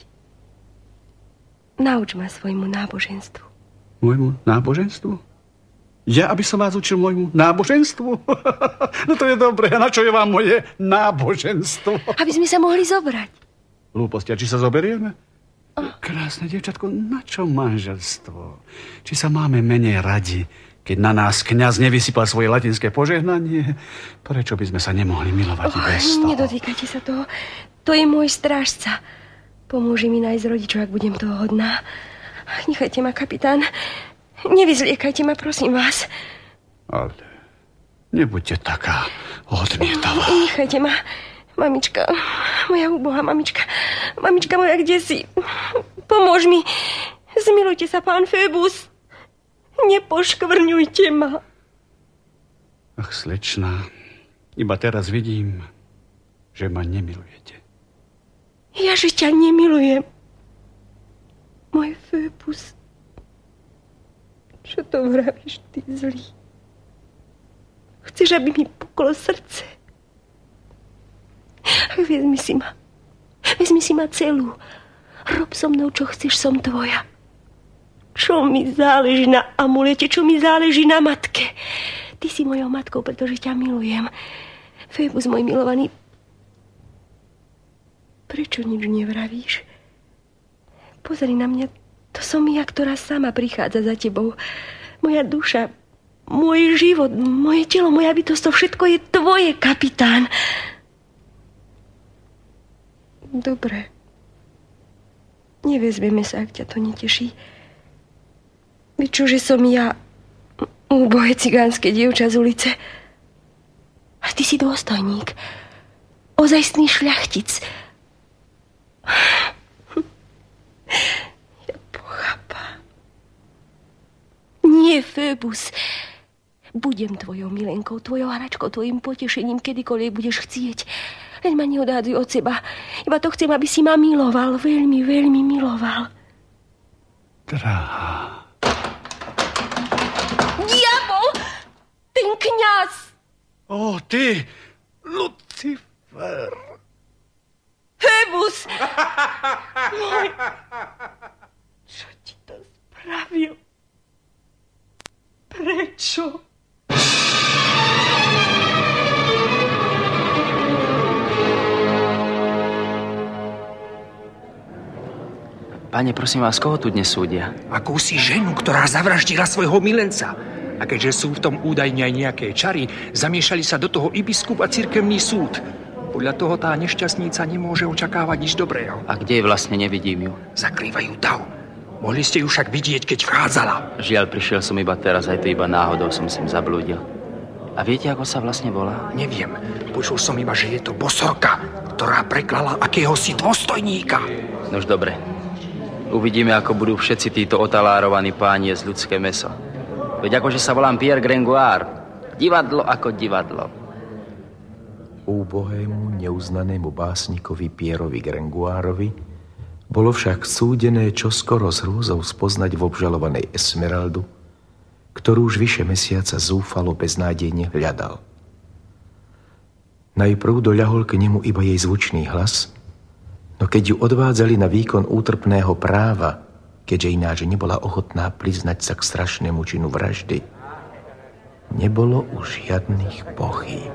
Nauč ma svojmu náboženstvu. Môjmu náboženstvu? Ja, aby som vás učil môjmu náboženstvu? No to je dobré. A na čo je vám moje náboženstvo? Aby sme sa mohli zobrať. Hlúposti, a či sa zoberieme? Krásne dievčatko, na čo manželstvo? Či sa máme menej radi, keď na nás kňaz nevysypal svoje latinské požehnanie? Prečo by sme sa nemohli milovať bez toho? Nedotýkajte sa toho. To je môj strážca. Pomôže mi nájsť rodičov, ak budem toho hodná. Nechajte ma, kapitán. Nevyzliekajte ma, prosím vás. Ale nebuďte taká odmietavá. Nechajte ma. Mamička, moja úbohá mamička. Mamička moja, kde si? Pomôž mi. Zmilujte sa, pán Fébus. Nepoškvrňujte ma. Ach, slečná, iba teraz vidím, že ma nemilujete. Ja, že ťa nemilujem. Môj Fébus. Čo to vravíš, ty zlý? Chceš, aby mi puklo srdce? Vezmi si ma. Vezmi si ma celú. Rob so mnou, čo chceš, som tvoja. Čo mi záleží na amulete, čo mi záleží na matke. Ty si mojou matkou, pretože ťa milujem. Fébus, môj milovaný. Prečo nič nevravíš? Pozri na mňa. To som ja, ktorá sama prichádza za tebou. Moja duša, môj život, moje telo, moja bytosť, to všetko je tvoje, kapitán. Dobre. Nevezmeme sa, ak ťa to neteší. Vyčuj, že som ja úbohé cigánske dievča z ulice. A ty si dôstojník. Ozajstný šľachtic. Ja pochápam. Nie, Fébus. Budem tvojou milenkou, tvojou hračkou, tvojim potešením, kedykoľvek budeš chcieť. Len ma neodhádzuj od seba. Iba to chcem, aby si ma miloval. Veľmi, veľmi miloval. Drahá. Diabol! Ten kňaz! Ó, ty, Lucifer. Fébus! Čo ti to spravil? Prečo? Pane, prosím vás, koho tu dnes súdia? Akúsi ženu, ktorá zavraždila svojho milenca. A keďže sú v tom údajne aj nejaké čary, zamiešali sa do toho i biskup a cirkevný súd. Podľa toho tá nešťastníca nemôže očakávať nič dobrého. A kde vlastne nevidím ju? Zakrývajú dav. Mohli ste ju však vidieť, keď vchádzala. Žiaľ, prišiel som iba teraz, aj to iba náhodou som sem zablúdil. A viete, ako sa vlastne volá? Neviem. Počul som iba, že je to bosorka, ktorá preklala akéhosi dôstojníka. Nož dobre. Uvidíme, ako budú všetci títo otalárovaní páni jesť ľudské mäso. Veď akože sa volám Pierre Gringoire. Divadlo ako divadlo. Úbohému, neuznanému básnikovi Pierrovi Gringoirovi bolo však súdené čoskoro s hrôzou spoznať v obžalovanej Esmeraldu, ktorú už vyše mesiaca zúfalo beznádejne hľadal. Najprv doľahol k nemu iba jej zvučný hlas, no keď ju odvádzali na výkon útrpného práva, keďže ináč nebola ochotná priznať sa k strašnému činu vraždy, nebolo už žiadnych pochýb.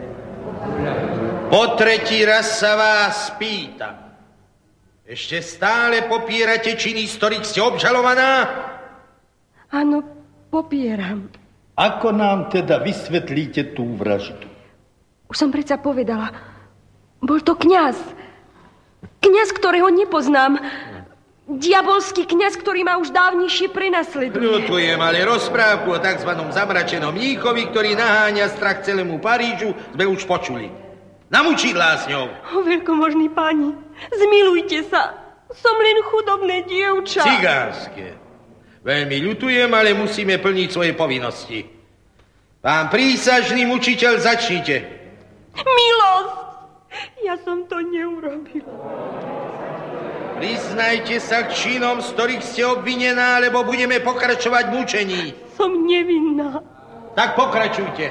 Po tretí raz sa vás pýtam. Ešte stále popierate činy, z ktorých ste obžalovaná? Áno, popieram. Ako nám teda vysvetlíte tú vraždu? Už som predsa povedala. Bol to kňaz. Kňaz, ktorého nepoznám. Diabolský kňaz, ktorý ma už dávnejšie prenasleduje. Ľutujem, ale rozprávku o tzv. Zamračenom mníchovi, ktorý naháňa strach celému Parížu, sme už počuli. Na mučidlá s ňou. O veľkomožný páni, zmilujte sa. Som len chudobné dievča. Cigánske. Veľmi ľutujem, ale musíme plniť svoje povinnosti. Pán prísažný mučiteľ, začnite. Milosť! Ja som to neurobil. Priznajte sa k činom, z ktorých ste obvinená, lebo budeme pokračovať v mučení. Som nevinná. Tak pokračujte.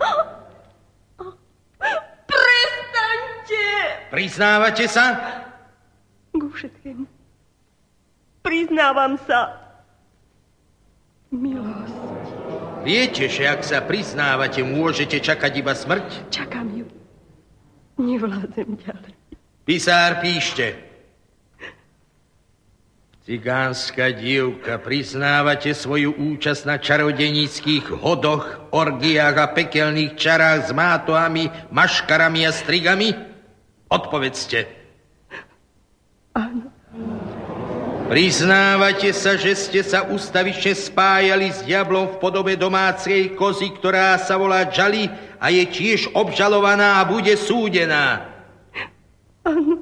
Prestaňte! Priznávate sa? Ku všetkému. Priznávam sa. Milosť. Viete, že ak sa priznávate, môžete čakať iba smrť? Čakám ju. Nevládzem ďalej. Pisár, píšte. Cigánska dievka, priznávate svoju účasť na čarodejníckých hodoch, orgiách a pekelných čarách s mátoami, maškarami a strigami? Odpovedzte. Áno. Priznávate sa, že ste sa ustavične spájali s diablom v podobe domácej kozy, ktorá sa volá Džali a je tiež obžalovaná a bude súdená. Áno.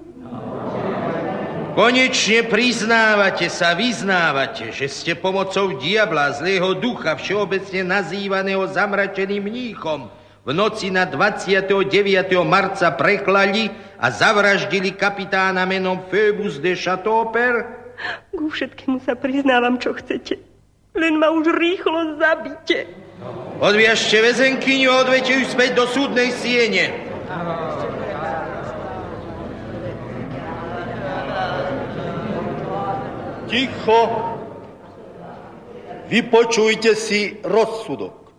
Konečne vyznávate, že ste pomocou diabla, zlého ducha, všeobecne nazývaného zamračeným mníchom, v noci na 29. marca preklali a zavraždili kapitána menom Phoebus de Chateauper? Ku všetkému sa priznávam, čo chcete. Len ma už rýchlo zabite. Odviažte väzenkyňu a odvete ju späť do súdnej siene. Ticho. Vypočujte si rozsudok.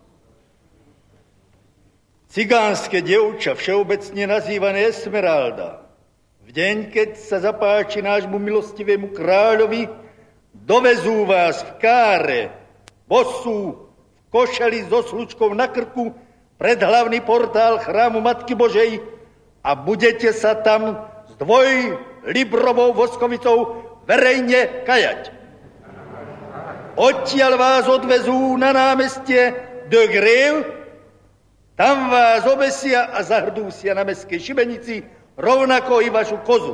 Cigánske dievča, všeobecne nazývané Esmeralda, v deň, keď sa zapáči nášmu milostivému kráľovi, dovezú vás v káre, bosú, v košeli so slučkou na krku pred hlavný portál chrámu Matky Božej a budete sa tam s 2-librovou voskovicou verejne kajať. Odtiaľ vás odvezú na námestie de Grève, tam vás obesia a zahrdúsia na mestskej šibenici, rovnako i vašu kozu.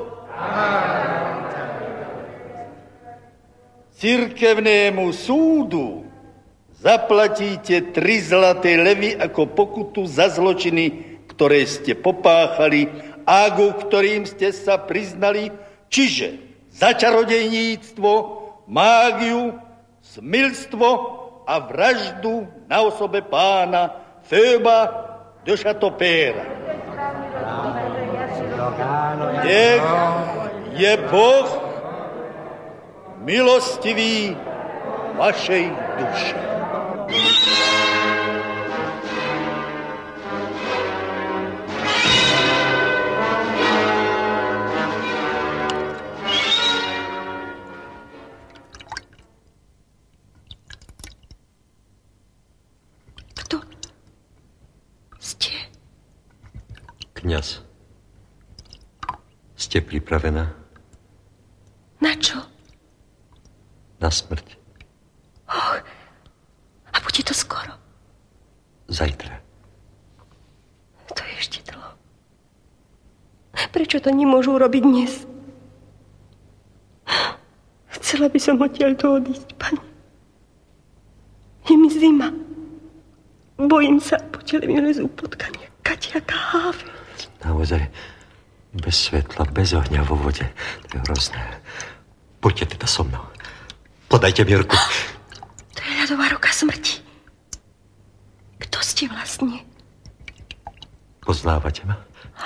Cirkevnému súdu zaplatíte 3 zlaté levy ako pokutu za zločiny, ktoré ste popáchali a ku ktorým ste sa priznali, čiže za čarodejníctvo, mágiu, smilstvo a vraždu na osobe pána Phoeba de Chateauper. Nech je Boh milostivý vašej duše. Kto ste? Kňaz. Ste pripravená? Na čo? Na smrť. Och, a bude to skoro? Zajtra. To je ešte dlho. Prečo to nemôžu urobiť dnes? Chcela by som odtiaľto odísť, pani. Je mi zima. Bojím sa, po tele mi lezú potkania. Katiaká háve. Naozaj, bez svetla, bez ohňa vo vode. To je hrozné. Poďte teda so mnou. Podajte mi ruku. To je ľadová ruka smrti. Kto ste vlastne? Poznávate ma?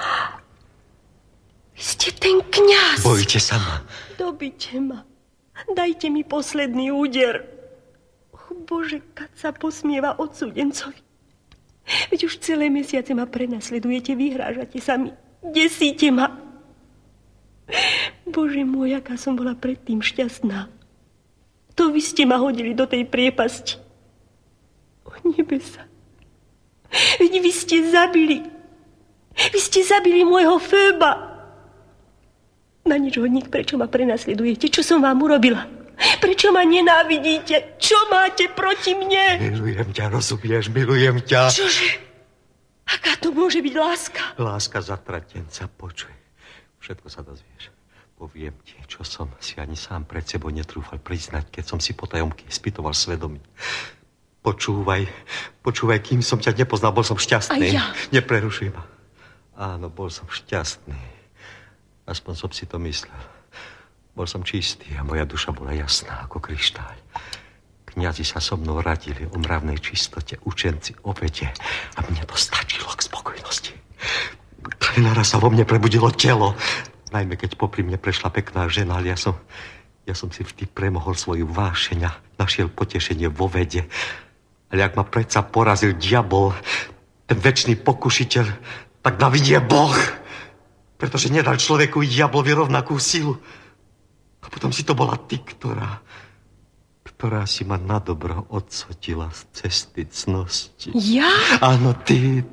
Vy ste ten kňaz. Bojíte sa ma? Dobite ma. Dajte mi posledný úder. Bože, kad sa posmieva odsúdencovi. Veď už celé mesiace ma prenasledujete, vyhrážate sa mi, desíte ma. Bože môj, aká som bola predtým šťastná. To vy ste ma hodili do tej priepasti. O nebesa. Veď vy ste zabili. Vy ste zabili môjho Phoeba. Na nič hodník, prečo ma prenasledujete? Čo som vám urobila? Prečo ma nenávidíte? Čo máte proti mne? Milujem ťa, rozumieš? Milujem ťa. Čože? Aká to môže byť láska? Láska zatratenca, počuj. Všetko sa dozvieš. Poviem ti, čo som si ani sám pred sebou netrúfal priznať, keď som si potajomky spýtoval svedomie. Počúvaj, kým som ťa nepoznal, bol som šťastný. A ja? Neprerušuj ma. Áno, bol som šťastný. Aspoň som si to myslel. Bol som čistý a moja duša bola jasná ako kryštáľ. Kňazi sa so mnou radili o mravnej čistote, učenci o vede a mne to stačilo k spokojnosti. Naraz sa vo mne prebudilo telo, najmä keď popri mne prešla pekná žena, ale ja som si vždy premohol svoju vášeň a našiel potešenie vo vede. Ale ak ma predsa porazil diabol, ten večný pokušiteľ, tak na vinie Boh, pretože nedal človeku i diablovi rovnakú silu. A potom si to bola ty, ktorá si ma na dobro odsotila z cesty cnosti. Ja? Áno, ty.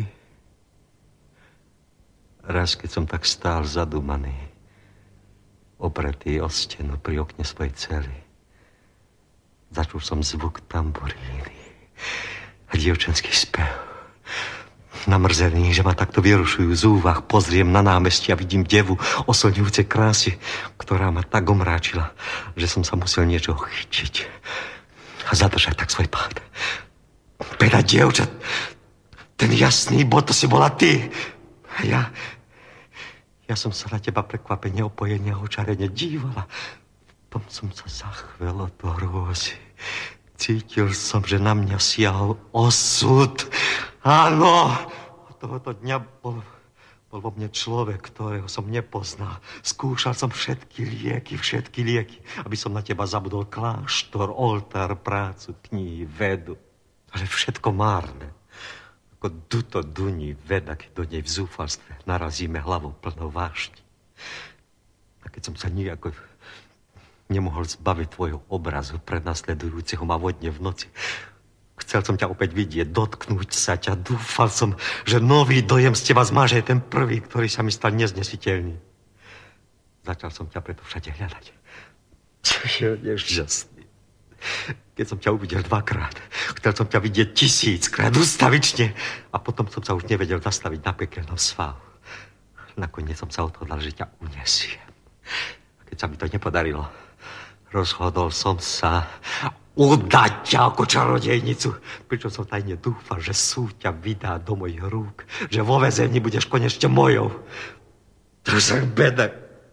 Raz, keď som tak stál zadúmaný, opretý o stenu pri okne svojej cely. Začul som zvuk tamburíny a dievčenský spev. Namrzený, že ma takto vyrušujú z úvah, pozriem na námestie a vidím devu oslňujúcej krásy, ktorá ma tak omráčila, že som sa musel niečo chytiť a zadržať tak svoj pád. Peda dievčat, ten jasný bod, to si bola ty. A ja som sa na teba prekvapene, opojenie a očarenie dívala. Potom som sa zachvel od hrôzy. Cítil som, že na mňa siahol osud. Áno, od tohoto dňa bol vo mne človek, ktorého som nepoznal. Skúšal som všetky lieky, aby som na teba zabudol kláštor, oltár, prácu, knihy, vedu. Ale všetko márne. Ako duto duní veda, keď do nej v zúfalstve narazíme hlavou plnou vášni. A keď som sa nijako nemohol zbaviť tvojho obrazu prenasledujúceho ma vodne v noci, chcel som ťa opäť vidieť, dotknúť sa ťa. Dúfal som, že nový dojem z teba zmáže ten prvý, ktorý sa mi stal neznesiteľný. Začal som ťa preto všade hľadať. Čo je nešťastný. Keď som ťa uvidel 2-krát, chcel som ťa vidieť 1000-krát, ustavične. A potom som sa už nevedel zastaviť na pekelnom svahu. Nakoniec som sa odhodlal, že ťa unesiem. A keď sa mi to nepodarilo, rozhodol som sa udať ťa ako čarodejnicu, pričom som tajne dúfal, že súd ťa vydá do mojich rúk, že vo väzení budeš konečne mojou. To som beda.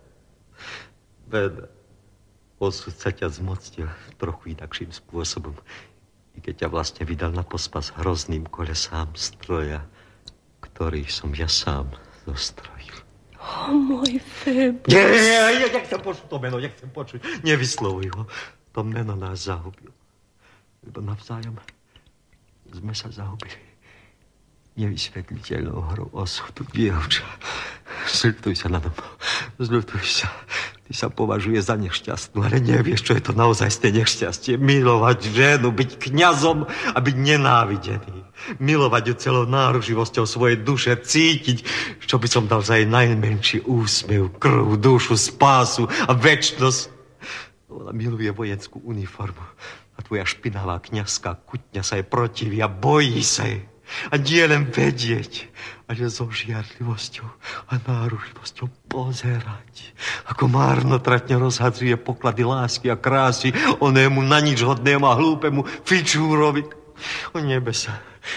Osud sa ťa zmocnil trochu inakším spôsobom, i keď ťa vlastne vydal na pospas hrozným kolesám stroja, ktorý som ja sám zostrojil. O môj Fébus. Nie, nechcem počuť to meno, nechcem počuť. Nevyslovuj ho. To meno nás zahubilo. Lebo navzájom sme sa zahubili. Nevysvetliteľnou hrou osudu, dievča. Zľutuj sa nado mnou. Zľutuj sa. Ty sa považuje za nešťastnú, ale nevieš, čo je to naozajstné nešťastie. Milovať ženu, byť kňazom a byť nenávidený. Milovať ju celou náruživosťou svojej duše, cítiť, čo by som dal za jej najmenší úsmev, krv, dušu, spásu a večnosť. Ona miluje vojenskú uniformu a tvoja špinavá kňazská kutňa sa jej protiví a bojí sa jej. A nie len vedieť, ale so žiarlivosťou a náruživosťou pozerať, ako márnotratne rozhadzuje poklady lásky a krásy onému na nič hodnému a hlúpemu fičúrovi. O nebesa,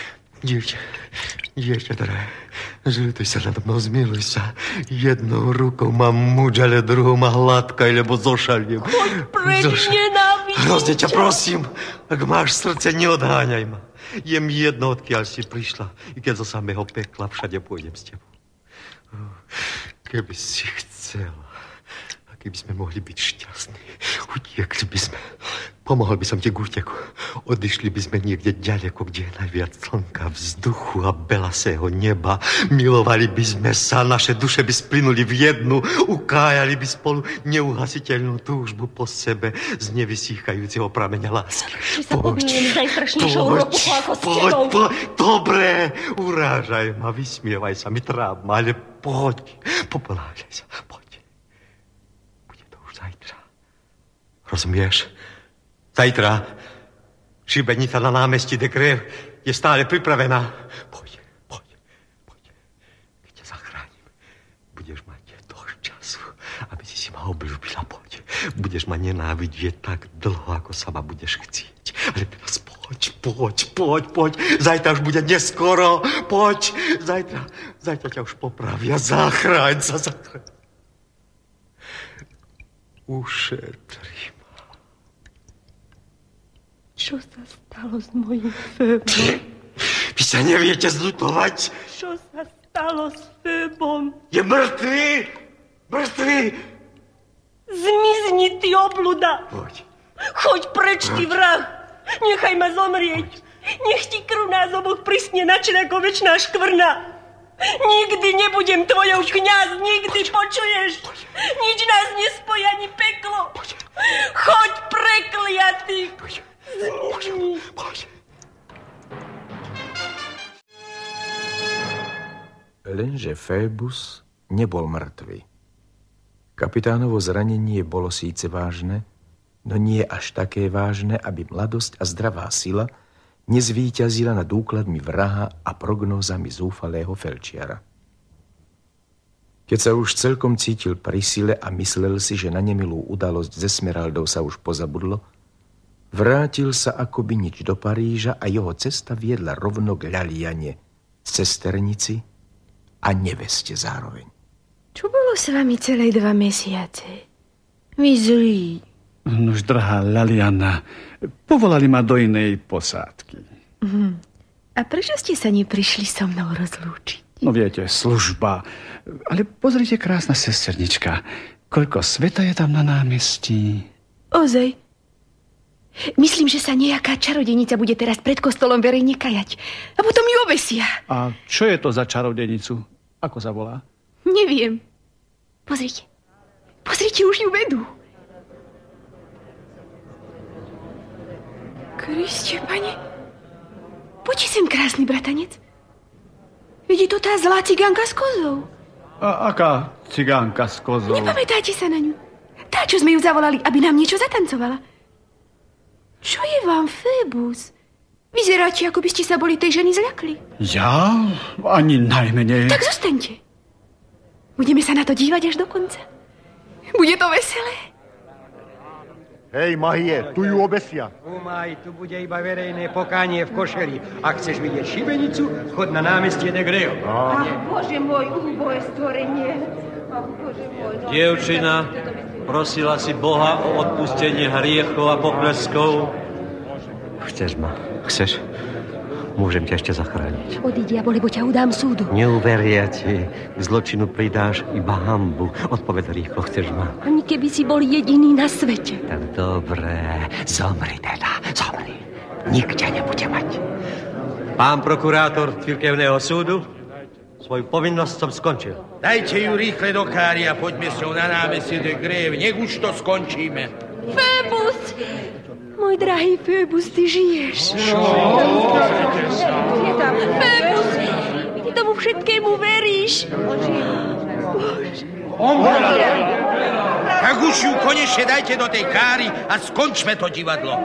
dievča drahé, zľutuj sa nado mnou, zmiluj sa. Jednou rukou mám muč, ale druhou ma hladkaj, lebo zošaliem. Choď preč, nenávidím ťa. Hrozne ťa prosím, ak máš srdce, neodháňaj ma. Je mi jedno, odkiaľ si prišla, i keď zo samého pekla všade pôjdem s tebou. Keby si chcela, a keby sme mohli byť šťastní, utiekli by sme. Pomohol by som ti k úteku. Odišli by sme niekde ďaleko, kde je najviac slnka, vzduchu a belasého neba. Milovali by sme sa, naše duše by splynuli v jednu, ukájali by spolu neuhasiteľnú túžbu po sebe z nevysýchajúceho prameňa lásky. Či sa pomýlim s najstrašnejšou ropuchou ako s tebou. Dobre, urážaj ma, vysmievaj sa mi, tráb ma, ale poď, poponáhľaj sa, poď. Bude to už zajtra. Rozumieš? Zajtra šibenica na námestí de Grève je stále pripravená. Poď. Keď ťa zachránim, budeš mať dosť času, aby si ma obľúbila. Poď. Budeš ma nenávidieť tak dlho, ako sa ma budeš chcieť. Ale teraz poď. Zajtra už bude neskoro. Poď. Zajtra ťa už popravia. Zachráň sa. Ušetrím. Čo sa stalo s mojím Fébom? Vy sa neviete zľutovať. Čo sa stalo s Fébom? Je mŕtvý! Zmizni, ty obluda! Poď. Choď preč, ty vrah! Nechaj ma zomrieť! Nech ti krv nás oboch prisne načne ako večná škvrna! Nikdy nebudem tvojou kňaz, nikdy, počuješ? Nič nás nespojí ani peklo! Choď, prekliatý! Poď. Lenže Fébus nebol mŕtvy. Kapitánovo zranenie bolo síce vážne, no nie až také vážne, aby mladosť a zdravá sila nezvíťazila nad úkladmi vraha a prognózami zúfalého felčiara. Keď sa už celkom cítil pri sile a myslel si, že na nemilú udalosť ze Esmeraldou sa už pozabudlo, vrátil sa akoby nič do Paríža a jeho cesta viedla rovno k Ľaliane, sesternici a neveste zároveň. Čo bolo s vami celé 2 mesiace? Vy zlí. Nož, drahá Ľaliana, povolali ma do inej posádky. A prečo ste sa neprišli so mnou rozlúčiť? No viete, služba. Ale pozrite, krásna sesternička, koľko sveta je tam na námestí. Ozaj? Myslím, že sa nejaká čarodejnica bude teraz pred kostolom verejne kajať. A potom ju obesia. A čo je to za čarodejnicu? Ako sa volá? Neviem. Pozrite. Pozrite, už ju vedú. Kriste, pane. Poďte sem, krásny bratanec. Vidí to tá zlá cigánka s kozou. A aká cigánka s kozou? Nepamätáte sa na ňu? Tá, čo sme ju zavolali, aby nám niečo zatancovala. Čo je vám, Fébus? Vyzeráte, ako by ste sa boli tej ženy zľakli. Ja? Ani najmenej. Tak zostaňte. Budeme sa na to dívať až do konca. Bude to veselé. Hej, Mahie, tu ju obesia. Umaj, tu bude iba verejné pokánie v košeli. Ak chceš vidieť šibenicu, chod na námestie de Greo. Ach, Bože môj, úboje stvorenie. Ach, Bože môj. Dievčina, prosila si Boha o odpustenie hriechov a pokleskov. Chceš ma? Chceš? Môžem ťa ešte zachrániť. Odi, diabole, bo ťa udám súdu. Neuveria ti. K zločinu pridáš iba hanbu. Odpoved rýchlo, chceš ma? Ani keby si bol jediný na svete. Tak dobré. Zomri teda, zomri. Nik ťa nebude mať. Pán prokurátor cirkevného súdu, svoju povinnosť som skončil. Dajte ju rýchle do káry a poďme s ňou na námestie de Greve. Nech už to skončíme. Fébus! Môj drahý Fébus, ty žiješ. Fébus, ty tomu všetkému veríš. Tak už ju konečne dajte do tej káry a skončme to divadlo.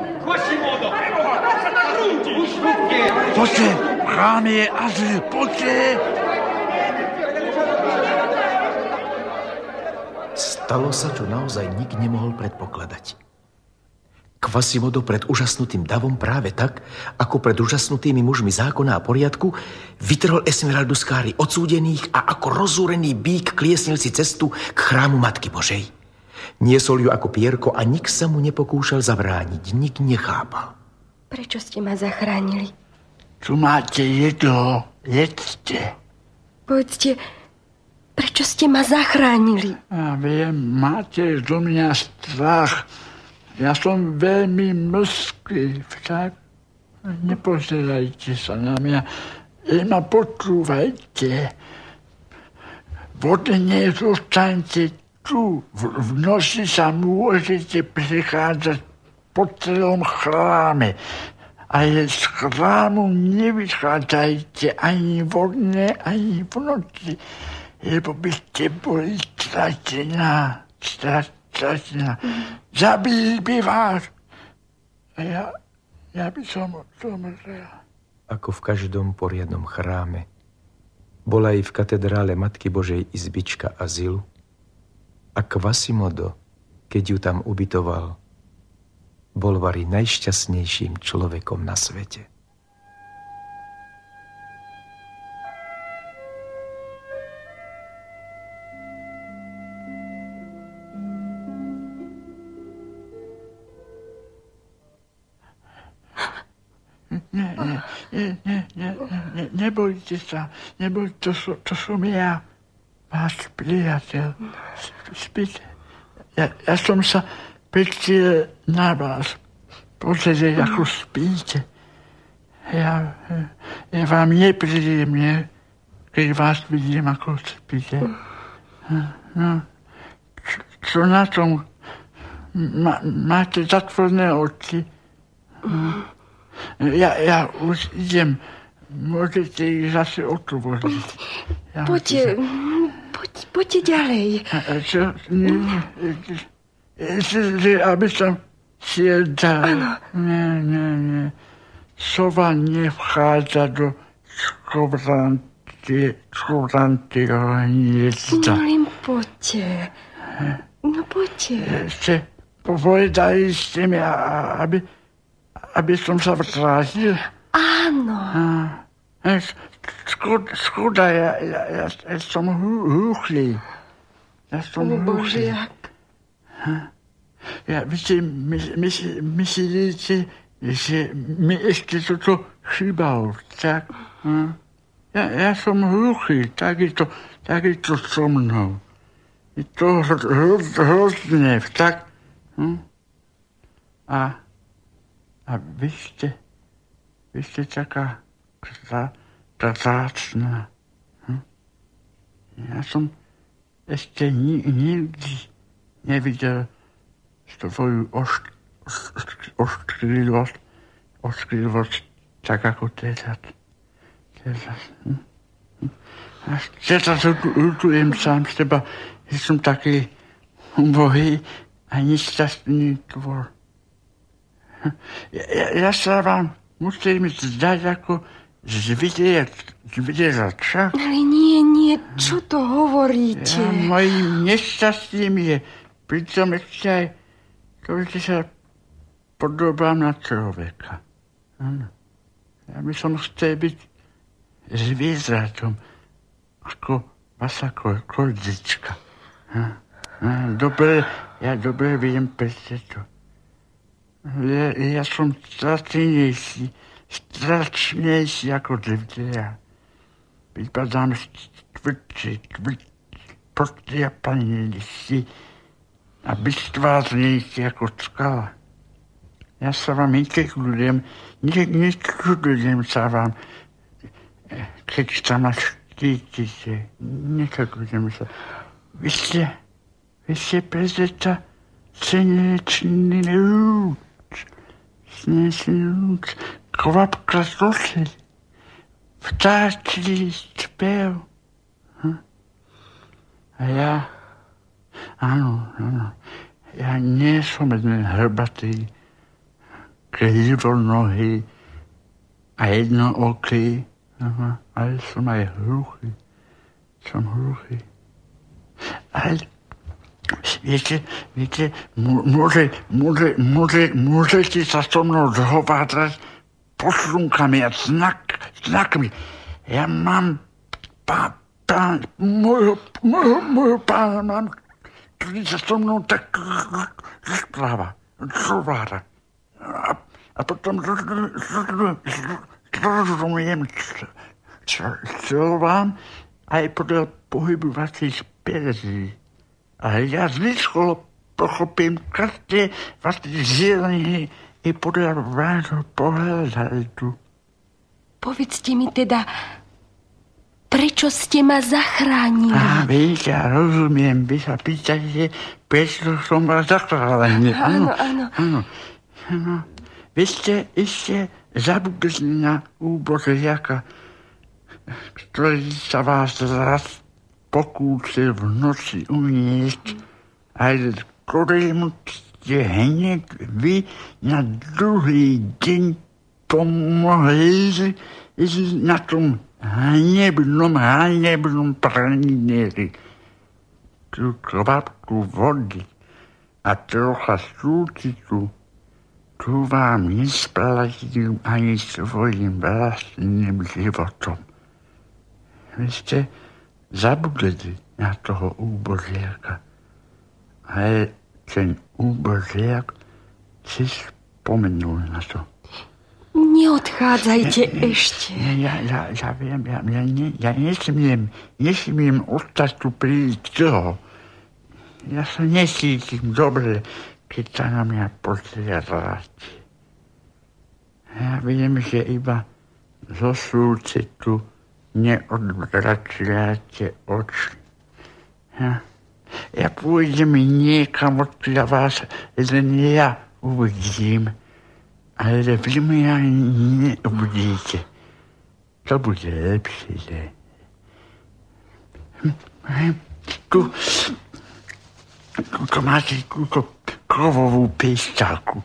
Poďte, chrám je azyl, poďte. Stalo sa, čo naozaj nik nemohol predpokladať. Quasimodo pred úžasnutým davom práve tak, ako pred úžasnutými mužmi zákona a poriadku, vytrhol Esmeraldu z káry odsúdených a ako rozúrený bík kliesnil si cestu k chrámu Matky Božej. Niesol ju ako pierko a nik sa mu nepokúšal zabrániť, nik nechápal. Prečo ste ma zachránili? Tu máte jedlo, jedzte. Povedzte, prečo ste ma zachránili? Ja viem, máte zo mňa strach. Ja som veľmi mrzký, však nepozerajte sa na mňa, ma počúvajte. Vodne zostaňte tu, v noci sa môžete prechádzať po celom chráme, ale z chrámu nevychádzajte ani vodne, ani v noci, lebo by ste boli stratená. Zabili by vás. A ja by som zomrel. Ako v každom poriadnom chráme, bola aj v katedrále Matky Božej izbička azylu a Quasimodo, keď ju tam ubytoval, bol vari najšťastnejším človekom na svete. Nebojte sa, to som ja, váš priateľ. Spíte. Ja som sa prišiel na vás pozrieť, ako spíte. Ja vám nepríjemne, keď vás vidím, ako spíte. No, čo na tom? Máte zatvorené oči? Ja už idem. Môžete ich zase otvoriť. Poďte ďalej. Čo? Aby som si dal. Áno. Nie. Sova nevchádza do skvrantieho hniezda. No len poďte. No poďte. Povedali ste mi, aby som sa vrátil? Áno. Škoda, ja som hluchlý. Božiak. Vy si myslíte, že mi ešte toto chýbalo, tak? Ja som hluchý, tak je to so mnou. Je to hrozné, tak? A vy ste taká vzácna. Ja som ešte nikdy nevidel tvoju ošklivosť tak ako teraz. A teraz ľutujem sám z teba, že som taký ubohý a nešťastný tvor. Ja sa vám musím zdať ako zvierača. Ale nie, čo to hovoríte? Mojím nešťastím je pritom ešte aj to, že sa podobám na človeka. Áno. Ja by som chcel byť zvieratom ako vasako korzička. Ja dobre viem presne. Ja som strašnejší ako zviera. Vypadám potriapanejší a bystvárnejší ako skala. Ja sa vám nečudujem sa vám, keď sa ma štítite. Nečudujem sa. Vy ste prezeta slnečný lúč. Kvapka z rosy. Vtáčí spev. A ja, áno, ja nie som jeden hrbatý, krivonohý a jednooký, ale som aj hluchý. Som hluchý. Ale viete, môžete sa so mnou zhovárať posunkami a znakmi. Ja mám môjho pána mám, ktorý sa so mnou tak rozpráva, zhovára. A potom rozumiem slovám aj podľa pohybu vašich perzí. A ja zličko pochopím každé vaše žielenie i podľa vášho pohľadu. Povedzte mi teda, prečo ste ma zachránili? Viete, ja rozumiem. Vy sa pýtate, prečo som vás zachránil. Áno. Vy ste ešte zabudli na úbožiaka, ktorý sa vás raz pokúsil v noci uniesť, ale ktorému ste hneď vy na druhý deň pomohli na tom hanebnom pranieri. Tú kvapku vody a trocha súcitu tu vám nesplatím ani svojim vlastným životom. Vy ste zabudli na toho úbožiaka. Ale ten úbožiak si spomenul na to. Neodchádzajte ešte. Ja viem, ja nesmiem ostať tu príliš dlho. Ja sa nesítim dobre, keď sa na mňa pozerate. Ja viem, že iba zo súcitu neodvraciate oči. Ja pôjdem niekam, odkiaľ vás len ja uvidím. Ale vy mňa neuvidíte. To bude lepšie. máte kovovú píšťalku.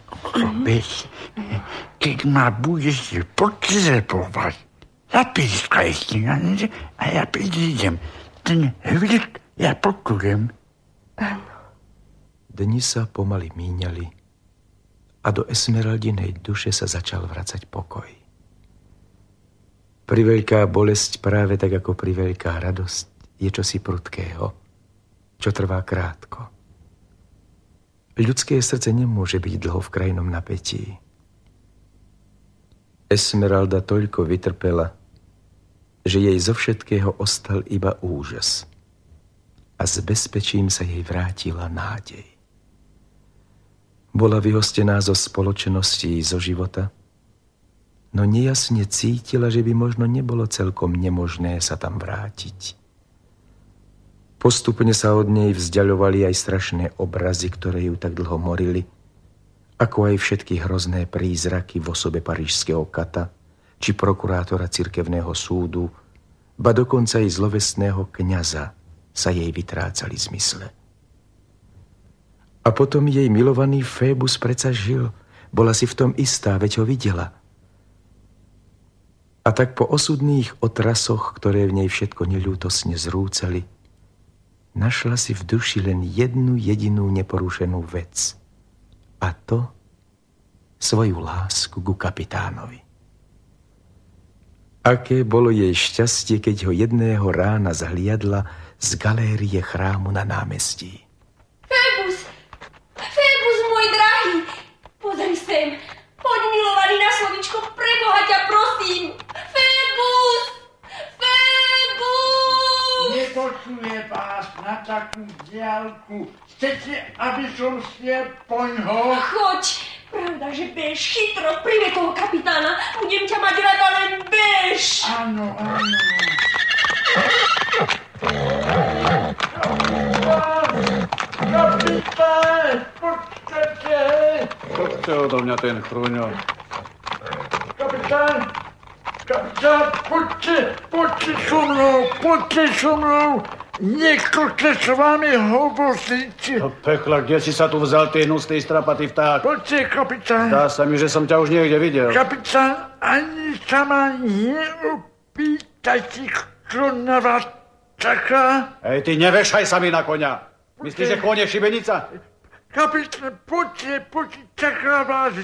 Keď ma budeš potrebovať, zapískaj si a ja prídem. Ten hviezd ja počujem. Áno. Dni sa pomaly míňali a do Esmeraldinej duše sa začal vracať pokoj. Priveľká bolesť práve tak ako priveľká radosť je čosi prudkého, čo trvá krátko. Ľudské srdce nemôže byť dlho v krajnom napätí. Esmeralda toľko vytrpela, že jej zo všetkého ostal iba úžas a s bezpečím sa jej vrátila nádej. Bola vyhostená zo spoločnosti zo života, no nejasne cítila, že by možno nebolo celkom nemožné sa tam vrátiť. Postupne sa od nej vzdialovali aj strašné obrazy, ktoré ju tak dlho morili, ako aj všetky hrozné prízraky v osobe parížského kata či prokurátora cirkevného súdu, ba dokonca aj zlovestného kňaza sa jej vytrácali zmysle. A potom jej milovaný Fébus predsa žil, bola si v tom istá, veď ho videla. A tak po osudných otrasoch, ktoré v nej všetko neľútosne zrúcali, našla si v duši len jednu jedinú neporušenú vec. A to svoju lásku ku kapitánovi. Aké bolo jej šťastie, keď ho jedného rána zhliadla z galérie chrámu na námestí. Fébus! Fébus, môj drahý! Pozri sem! Poď, milovaný, na slovičko, preboha ťa prosím! Fébus! Fébus! Nepočuje vás na takú diaľku. Chcete, aby som ste poňhol? Choď! Pravda, že bež, chytro, prime toho kapitána. Budem ťa mať rada, len bež! Áno, áno. Kapitán, počkajte! Čo chce odo mňa ten chrúňo? Kapitán, poďte so mnou. Niekto chce s vami hovoriť. Do pekla, kde si sa tu vzal, ty hnusný strapatý vták? Poďte, kapitán. Zdá sa mi, že som ťa už niekde videl. Kapitán, ani sa ma neopýtajte, kto na vás čaká. Hej, ty nevešaj sa mi na koňa. Myslíš, že kôň je šibenica? Kapitán, poďte, čaká vás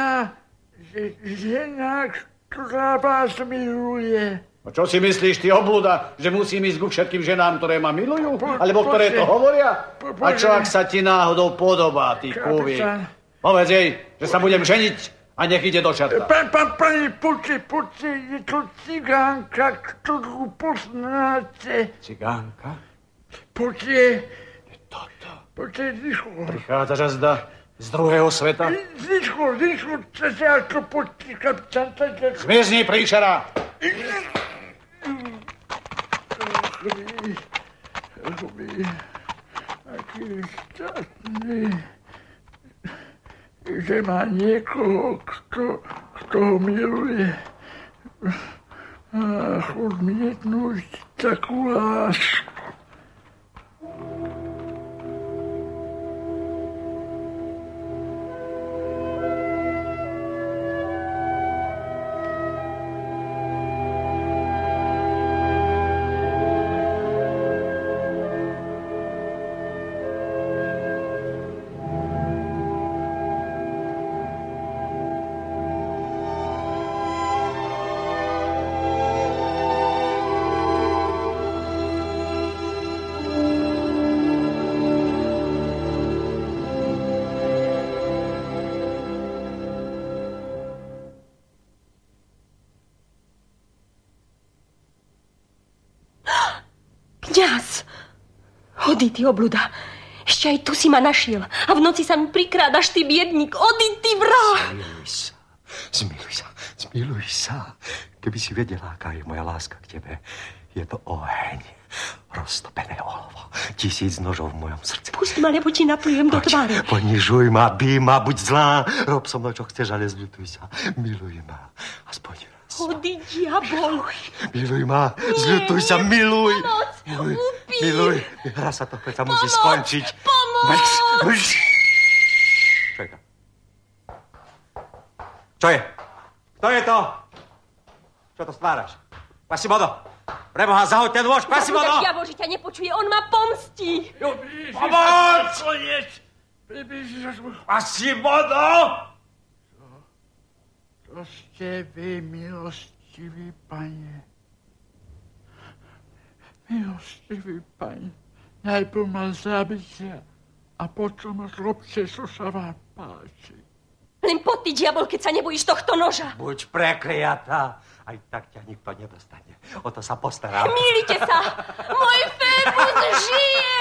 žena, ktorá vás miluje. A čo si myslíš, ty obluda, že musím ísť ku všetkým ženám, ktoré ma milujú? Alebo ktoré to hovoria? A čo, ak sa ti náhodou podobá, ty kúvik? Povedz jej, že sa budem ženiť a nech ide do čerta. Pani, poďte, je to cigánka, ktorú poznáte. Cigánka? Poďte. Poďte, rýchlo. Prichádzaš azda z druhého sveta? Rýchlo, ako poďte, kapitán. Zmizni, príšera! Aký šťastný, že má niekoho, kto ho miluje. A odmietnúť takú lásku. Kňaz! Ody, ty obluda. Ešte aj tu si ma našiel. A v noci sa mi prikrádaš, ty biedník. Ody, ty vrah! Zmiluj sa. Keby si vedela, aká je moja láska k tebe. Je to oheň. Roztopené olovo. 1000 nožov v mojom srdci. Pusť ma, lebo ti naplujem do tváre. Ponižuj ma, bij ma, buď zlá. Rob so mnou, čo chceš, ale zľutuj sa. Miluj ma. Aspoň raz. Ody, diabol. Miluj ma, zľutuj sa, miluj. Pomoc, upí zabím. Raz sa to predsa musí skončiť. Pomoc! Čekaj. Čo je? Kto je to? Čo to stváraš? Quasimodo! Preboha, zahoď ten nôž, Quasimodo! Zabúdaš, Javor, že ťa nepočuje, on ma pomstí. Pomoc! Quasimodo! To ste vy, milostivý pane. Milostivý pane, najprv ma zabite a potom robte, čo sa vám páči. Len poď ty, diabol, keď sa nebojíš tohto noža. Buď prekliatá. Aj tak ťa nikto nedostane. O to sa postarám. Mýlite sa. Môj Fébus žije.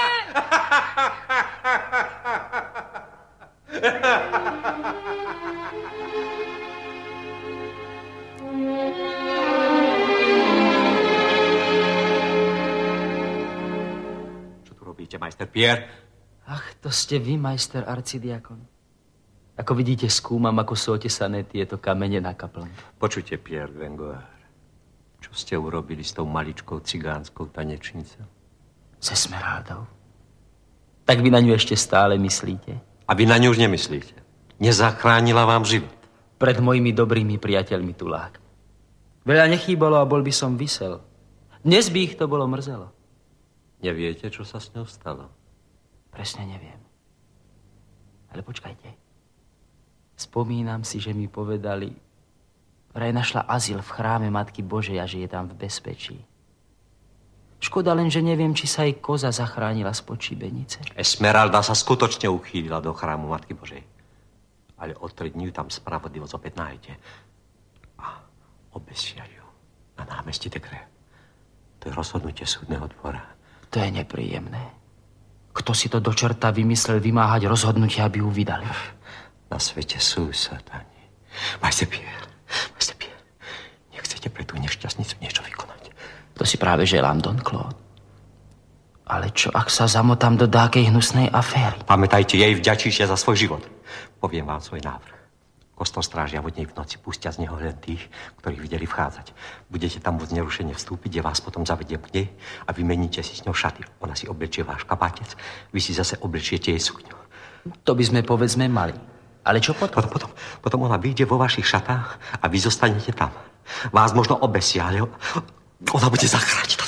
Čo tu robíte, majster Pierre? Ach, to ste vy, majster arcidiakon. Ako vidíte, skúmam, ako sú otesané tieto kamene na kaplnku. Počujte, Pierre Gringoire, čo ste urobili s tou maličkou cigánskou tanečnicou? S Esmeraldou. Tak vy na ňu ešte stále myslíte? A vy na ňu už nemyslíte. Nezachránila vám život. Pred mojimi dobrými priateľmi tulák. Veľa nechýbalo a bol by som visel. Dnes by ich to bolo mrzelo. Neviete, čo sa s ňou stalo? Presne neviem. Ale počkajte. Spomínam si, že mi povedali, vraj našla azyl v chráme Matky Božej a že je tam v bezpečí. Škoda len, že neviem, či sa jej koza zachránila z počíbenice. Esmeralda sa skutočne uchýlila do chrámu Matky Božej. Ale o 3 dní tam spravodlivosť opäť nájde. A obesia ju na námestí de Grève. To je rozhodnutie súdneho dvora. To je nepríjemné. Kto si to do čerta vymyslel vymáhať rozhodnutie, aby ju vydali? Na svete sú satani. Majster Pierre, nechcete pre tú nešťastnicu niečo vykonať? To si práve želám, Don Claude. Ale čo, ak sa zamotám do dákej hnusnej aféry? Pamätajte, jej vďačíte za svoj život. Poviem vám svoj návrh. Kostolstrážia vodnej v noci pustia z neho len tých, ktorých videli vchádzať. Budete tam môcť nerušene vstúpiť, kde vás potom zavedie k nej a vymeníte si s ňou šaty. Ona si oblečie váš kabátec, vy si zase oblečiete jej sukňu. To by sme, povedzme, mali. Ale čo potom? Potom ona vyjde vo vašich šatách a vy zostanete tam. Vás možno obesia, ale ona bude zachránená.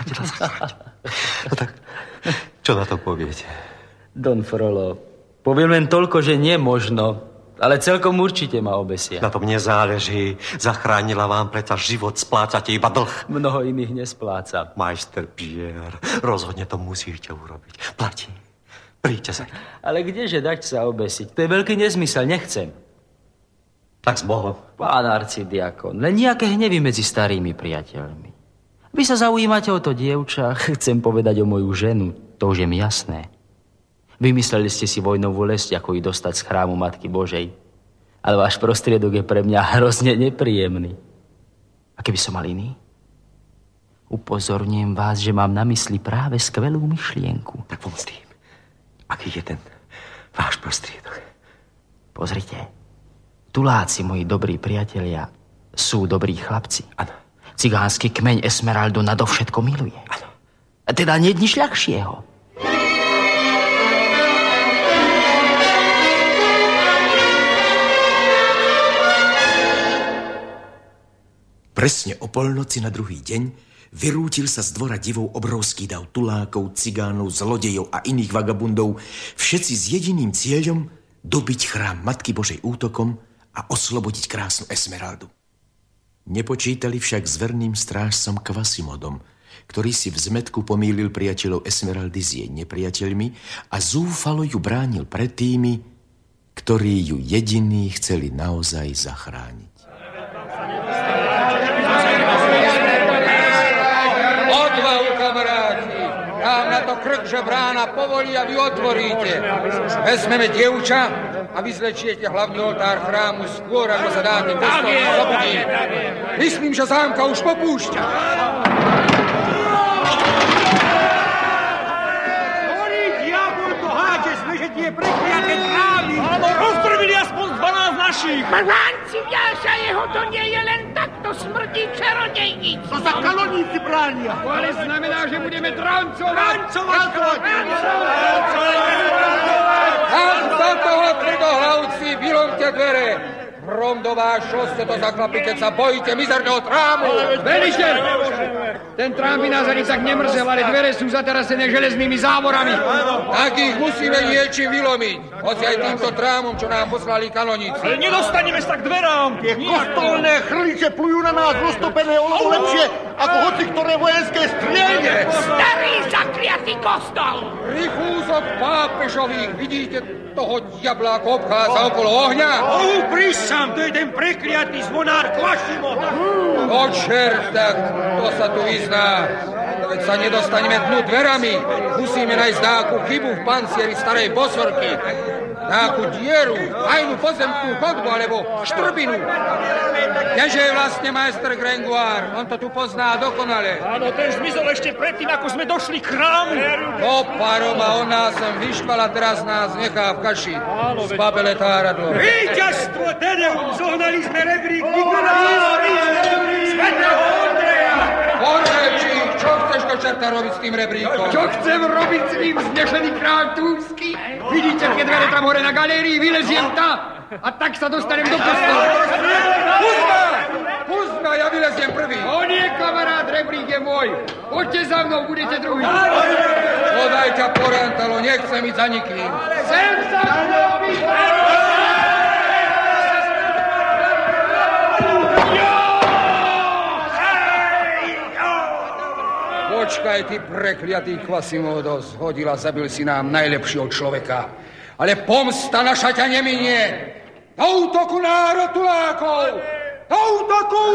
No tak, čo na to poviete? Don Frollo, poviem len toľko, že nie možno, ale celkom určite ma obesia. Na tom nezáleží. Zachránila vám predsa život, splácate iba dlh. Mnoho iných nespláca. Majster Pierre, rozhodne to musíte urobiť. Platí. Príďte sa. Ale kdeže dať sa obesiť? To je veľký nezmysel, nechcem. Tak s Bohom. Pán arcidiakon, len nejaké hnevy medzi starými priateľmi. Vy sa zaujímate o to dievča, chcem povedať o moju ženu, to už je mi jasné. Vymysleli ste si vojnovú lesť, ako ju dostať z chrámu Matky Božej. Ale váš prostriedok je pre mňa hrozne nepríjemný. A keby som mal iný? Upozorňujem vás, že mám na mysli práve skvelú myšlienku. Tak pomôcť tým. Aký je ten váš prostriedok? Pozrite, tuláci, moji dobrí priatelia, sú dobrí chlapci. Áno. Cigánsky kmeň Esmeraldu nadovšetko miluje. Áno. A teda nie nič ľahšieho. Presne o polnoci na druhý deň vyrútil sa z dvora divou obrovský dav tulákov, cigánov, zlodejov a iných vagabundov, všetci s jediným cieľom dobiť chrám Matky Božej útokom a oslobodiť krásnu Esmeraldu. Nepočítali však s verným strážcom Quasimodom, ktorý si v zmätku pomýlil priateľov Esmeraldy s jej nepriateľmi a zúfalo ju bránil pred tými, ktorí ju jediní chceli naozaj zachrániť. Odvahu, kamaráti! Dám na to krk, že brána povolí a vy otvoríte. Vezmeme dievča a vyzlečiete hlavný oltár chrámu skôr, ako sa dáte kostolom zobudím. Myslím, že zámka už popúšťa. Horí diabol, boháte sme, že tie prekliaté trávy roztrvili aspoň 12 našich. Pánci Vďaša, jeho to nie je len takto smrdí čero. čarodejnic! To sa kanoníci bránia! To ale znamená, že budeme drancovať! Tam za toho tvrdohlavci, vylomte dvere! Hrom do vášho ste to zaklapli, keď sa bojíte mizerného trámu. Velište! Ten trám by nás ani tak nemrzel, ale dvere sú zatarasené železnými závorami. Tak ich musíme niečím vylomiť. Hoci aj týmto trámom, čo nám poslali kanoníci. Ale nedostaneme sa k dverám. Tie kostolné chrliče plujú na nás roztopené olovo lepšie ako hoci ktoré vojenské strielne. Starý zakliatý kostol! Rifúzok pápežových, vidíte toho diabla, ako obchádza okolo ohňa? Prísam, to je ten prekliatý zvonár Kvasimo. O čerta, to sa tu vyzná. Keď sa nedostaneme dnu dverami, musíme nájsť nejakú chybu v pancieri starej bosorky. Nejakú dieru, tajnú pozemkú chodbu alebo štrbinu. Kdeže je vlastne majster Gringoire? On to tu pozná dokonale. Áno, ten zmizol ešte predtým, ako sme došli k chrámu. To paroma, on nás sem vyšpal a teraz nás nechá v kaši. Z babeletáradlo. Víťazstvo Tedeum, zohnali sme rebrík Svätého Ondreja. Horečík, čo chceš do čerta robiť s tým rebríkom? Čo chcem robiť s ním, znešený kráľ Túrsky? Vidíte, keď dvere tam hore na galérii, vyleziem tam a tak sa dostanem do kostola. Pusť ma, ja vyleziem prvý. On je kamarát, rebrík je môj. Poďte za mnou, budete druhý. Podaj ťa porantalo, nechcem ísť za nikým. Sem sa chlopiť! Počkaj, ty prekliatý Quasimodo, zhodil a zabil si nám najlepšieho človeka. Ale pomsta naša ťa neminie. Do útoku národ Tulákov! Do útoku!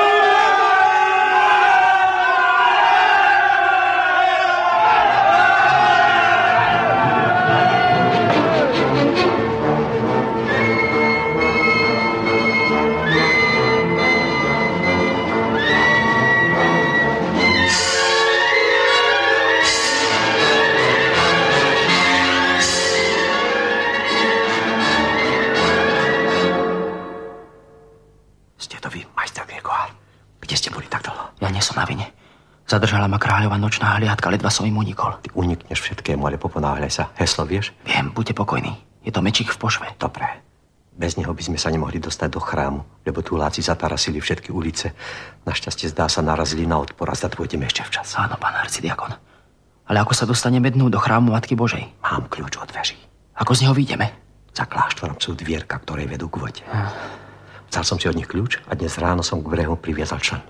Nie som na vine. Zadržala ma kráľova nočná hliadka, ledva som im unikol. Ty unikneš všetkému, ale poponáhľaj sa. Heslo vieš? Viem, buďte pokojní. Je to mečík v pošve. Dobre. Bez neho by sme sa nemohli dostať do chrámu, lebo Tuláci zatarasili všetky ulice. Našťastie zdá sa narazili na odpor a zda pôjdeme ešte včas. Áno, pán arcidiakon. Ale ako sa dostaneme dnu do chrámu Matky Božej? Mám kľúč od veží. Ako z neho vyjdeme? Za kláštorom sú dvierka, ktoré vedú k vode. Vzal som si od nich kľúč a dnes ráno som k brehu priviazal čln.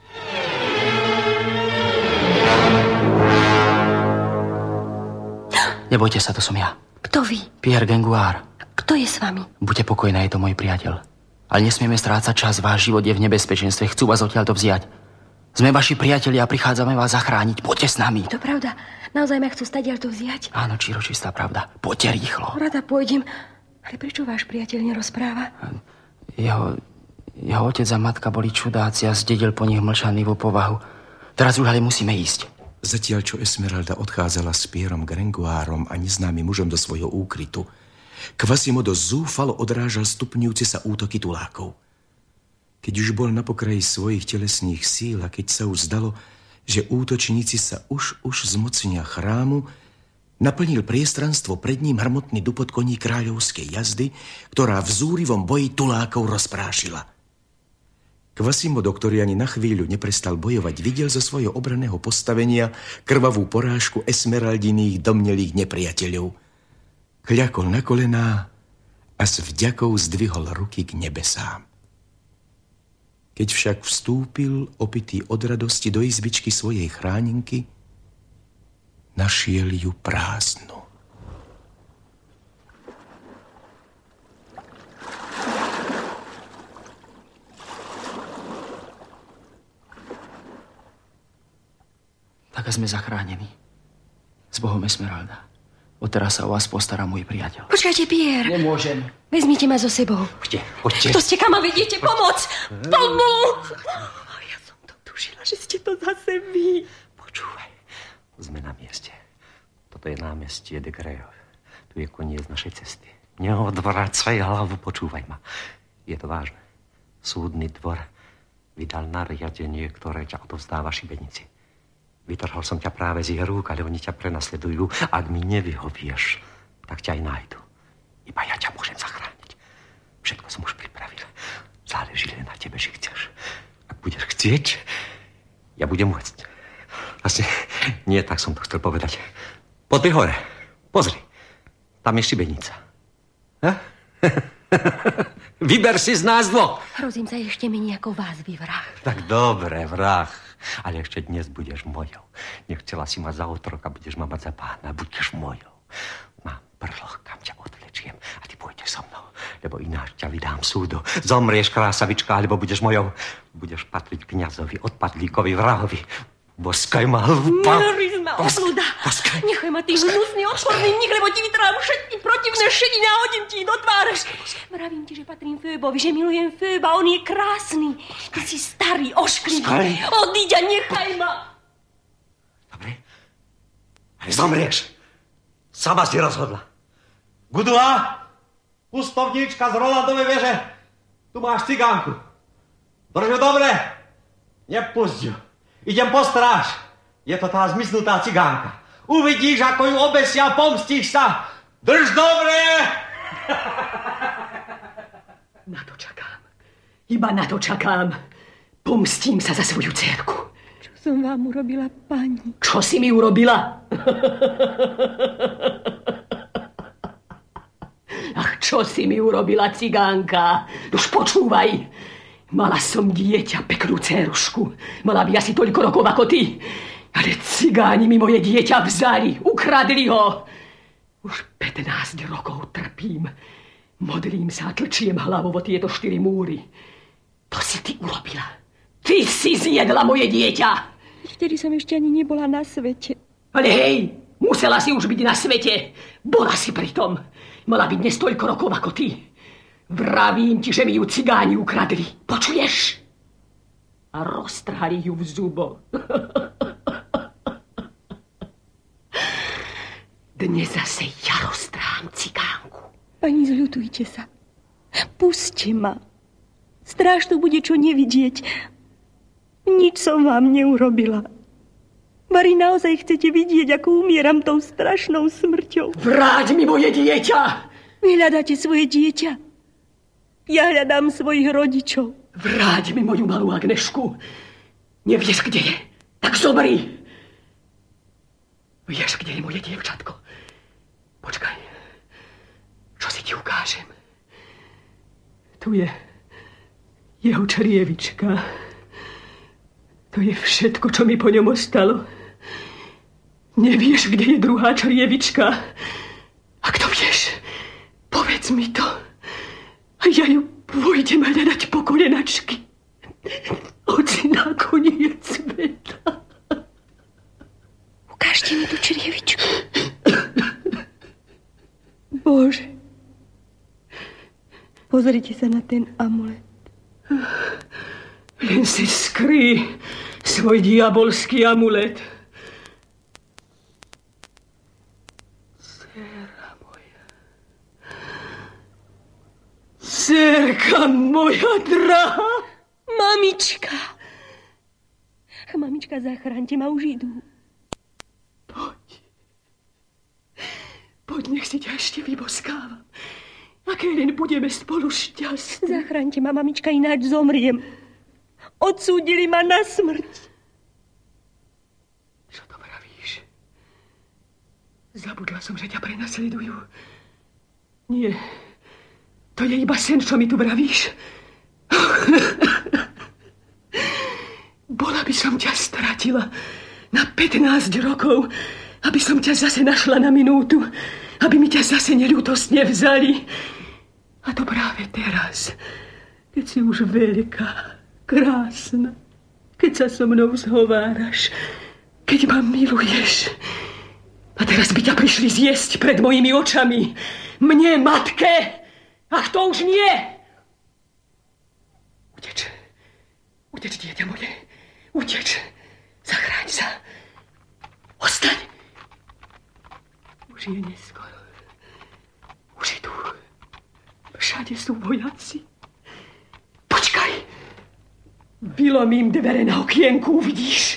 Nebojte sa, to som ja. Kto vy? Pierre Gringoire. Kto je s vami? Buďte pokojná, je to môj priateľ. Ale nesmieme strácať čas, váš život je v nebezpečenstve. Chcú vás odtiaľto vziať. Sme vaši priatelia a prichádzame vás zachrániť. Poďte s nami. To pravda. Naozaj ma chcú stadiaľto vziať? Áno, čiročistá pravda. Poďte rýchlo. Rada pôjdem. Ale prečo váš priateľ nerozpráva? Jeho otec a matka boli čudáci a zdedil po nich mlčanlivú povahu. Teraz už ale musíme ísť. Zatiaľ, čo Esmeralda odchádzala s Pierom Gringoirom a neznámym mužom do svojho úkrytu, Quasimodo zúfalo odrážal stupňujúce sa útoky Tulákov. Keď už bol na pokraji svojich telesných síl a keď sa už zdalo, že útočníci sa už zmocnia chrámu, naplnil priestranstvo pred ním hrmotný dupot koní kráľovskej jazdy, ktorá v zúrivom boji Tulákov rozprášila. Quasimodo, ktorý ani na chvíľu neprestal bojovať, videl zo svojho obranného postavenia krvavú porážku Esmeraldiných domnelých nepriateľov. Kľakol na kolená a s vďakou zdvihol ruky k nebesám. Keď však vstúpil, opitý od radosti, do izbičky svojej chránenky, našiel ju prázdnu. Tak sme zachránení. S Bohom, Esmeralda. Odteraz sa o vás postará môj priateľ. Počkajte, Pierre. Nemôžem. Vezmite ma so sebou. Poďte. Kto ste, kam ma vediete? Pomoc! Pomoc! Ja som to tušila, že ste to zase vy. Počúvaj. Sme na mieste. Toto je námestie de Greve. Tu je koniec našej cesty. Neodvracaj hlavu, počúvaj ma. Je to vážne. Súdny dvor vydal nariadenie, ktoré ťa odovzdáva šibenici. Vytrhol som ťa práve z ich rúk, ale oni ťa prenasledujú. Ak mi nevyhovieš, tak ťa aj nájdu. Iba ja ťa môžem zachrániť. Všetko som už pripravil. Záleží len na tebe, že chceš. Ak budeš chcieť, ja budem môcť. Vlastne, nie tak som to chcel povedať. Po tej hore, pozri, tam je šibenica. Vyber si z nás dvoch. Hrozím sa, ešte mi nejako vás vyvrah. Tak dobre, vrah. Ale ešte dnes budeš mojou. Nechcela si ma za otroka, budeš ma mať za pána. Budeš mojou. Mám brloch, kam ťa odvlečiem a ty pôjdeš so mnou. Lebo ináč ťa vydám súdu. Zomrieš, krásavička, alebo budeš mojou. Budeš patriť kňazovi, odpadlíkovi, vrahovi. Boskaj ma, Nerizma, obluda. Nechaj ma tým hnusný, odporný mních, lebo ti vytrám všetky protivné šediny a hodím ti do tváre. Vravím ti, že patrím Fébovi, že milujem Féba, on je krásny. Ty si starý, ošklivý. Odíď a nechaj ma. Dobre, ale zomrieš. Sama si rozhodla. Gudula, pustovníčka z Rolandovej veže, tu máš cigánku. Drž ju dobre, nepusť ju. Idem po stráž. Je to tá zmiznutá cigánka. Uvidíš, ako ju obesia a pomstíš sa. Drž dobre! Na to čakám. Iba na to čakám. Pomstím sa za svoju dcérku. Čo som vám urobila, pani? Čo si mi urobila? Ach, čo si mi urobila, cigánka? Už počúvaj. Mala som dieťa, peknú dcérušku. Mala by asi toľko rokov ako ty. Ale cigáni mi moje dieťa vzali, ukradli ho. Už 15 rokov trpím. Modlím sa a tlčiem hlavou o tieto 4 múry. To si ty urobila. Ty si zjedla moje dieťa. Vtedy som ešte ani nebola na svete. Ale hej, musela si už byť na svete. Bola si pritom. Mala byť dnes toľko rokov ako ty. Vravím ti, že mi ju cigáni ukradli. Počuješ? A roztrhali ju v zuboch. Dnes zase ja roztrhám cigánku. Pani, zľutujte sa. Puste ma. Stráž tu bude čo nevidieť. Nič som vám neurobila. Mari, naozaj chcete vidieť, ako umieram tou strašnou smrťou. Vráť mi moje dieťa! Vy hľadáte svoje dieťa? Ja hľadám svojich rodičov. Vráť mi moju malú Agnešku. Nevieš, kde je? Tak zomri. Vieš, kde je moje dievčatko? Počkaj. Čo si ti ukážem? Tu je jeho črievička. To je všetko, čo mi po ňom ostalo. Nevieš, kde je druhá črievička? Ak to vieš, povedz mi to. A ja ju pôjdem hľadať po kolenačky. Hoci na koniec sveta. Ukážte mi tú črievičku. Bože. Pozrite sa na ten amulet. Len si skrý svoj diabolský amulet. Dcérka moja drahá. Mamička. Mamička, zachránte ma, už idú. Poď, nech si ťa ešte vyboskávam. Aké len budeme spolu šťastní. Zachránte ma, mamička, ináč zomriem. Odsúdili ma na smrť. Čo to pravíš? Zabudla som, že ťa prenasledujú. Nie. To je iba sen, čo mi tu vravíš. Bola by som ťa stratila na 15 rokov, aby som ťa zase našla na minútu, aby mi ťa zase neľútostne vzali. A to práve teraz, keď si už veľká, krásna, keď sa so mnou zhováraš, keď ma miluješ. A teraz by ťa prišli zjesť pred mojimi očami. Mne, matke! Ach, to už nie! Uteč. Uteč, dieťa moje. Uteč. Zachráň sa. Ostaň. Už je neskoro. Už idú. Všade sú vojaci. Počkaj. Vylomím dvere na okienku, uvidíš.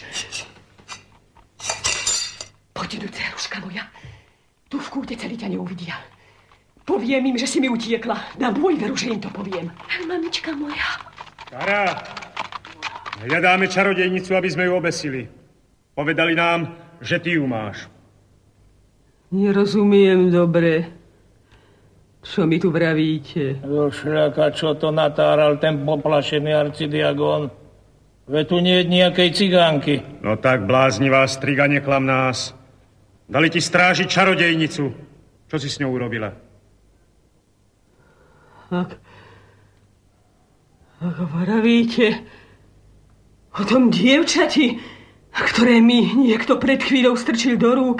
Poď do dceruška moja. Tu v kúte celý ťa neuvidia. Poviem im, že si mi utiekla. Na môj veru, že im to poviem. Mamička moja. Kara, hľadáme čarodejnicu, aby sme ju obesili. Povedali nám, že ty ju máš. Nerozumiem dobre. Čo mi tu vravíte? Šľaka, čo to natáral ten poplašený arcidiagón? Veď tu nie je nejakej cigánky. No tak, bláznivá striga, neklam nás. Dali ti strážiť čarodejnicu. Čo si s ňou urobila? Ako vravíte o tom dievčati, ktoré mi niekto pred chvíľou strčil do rúk,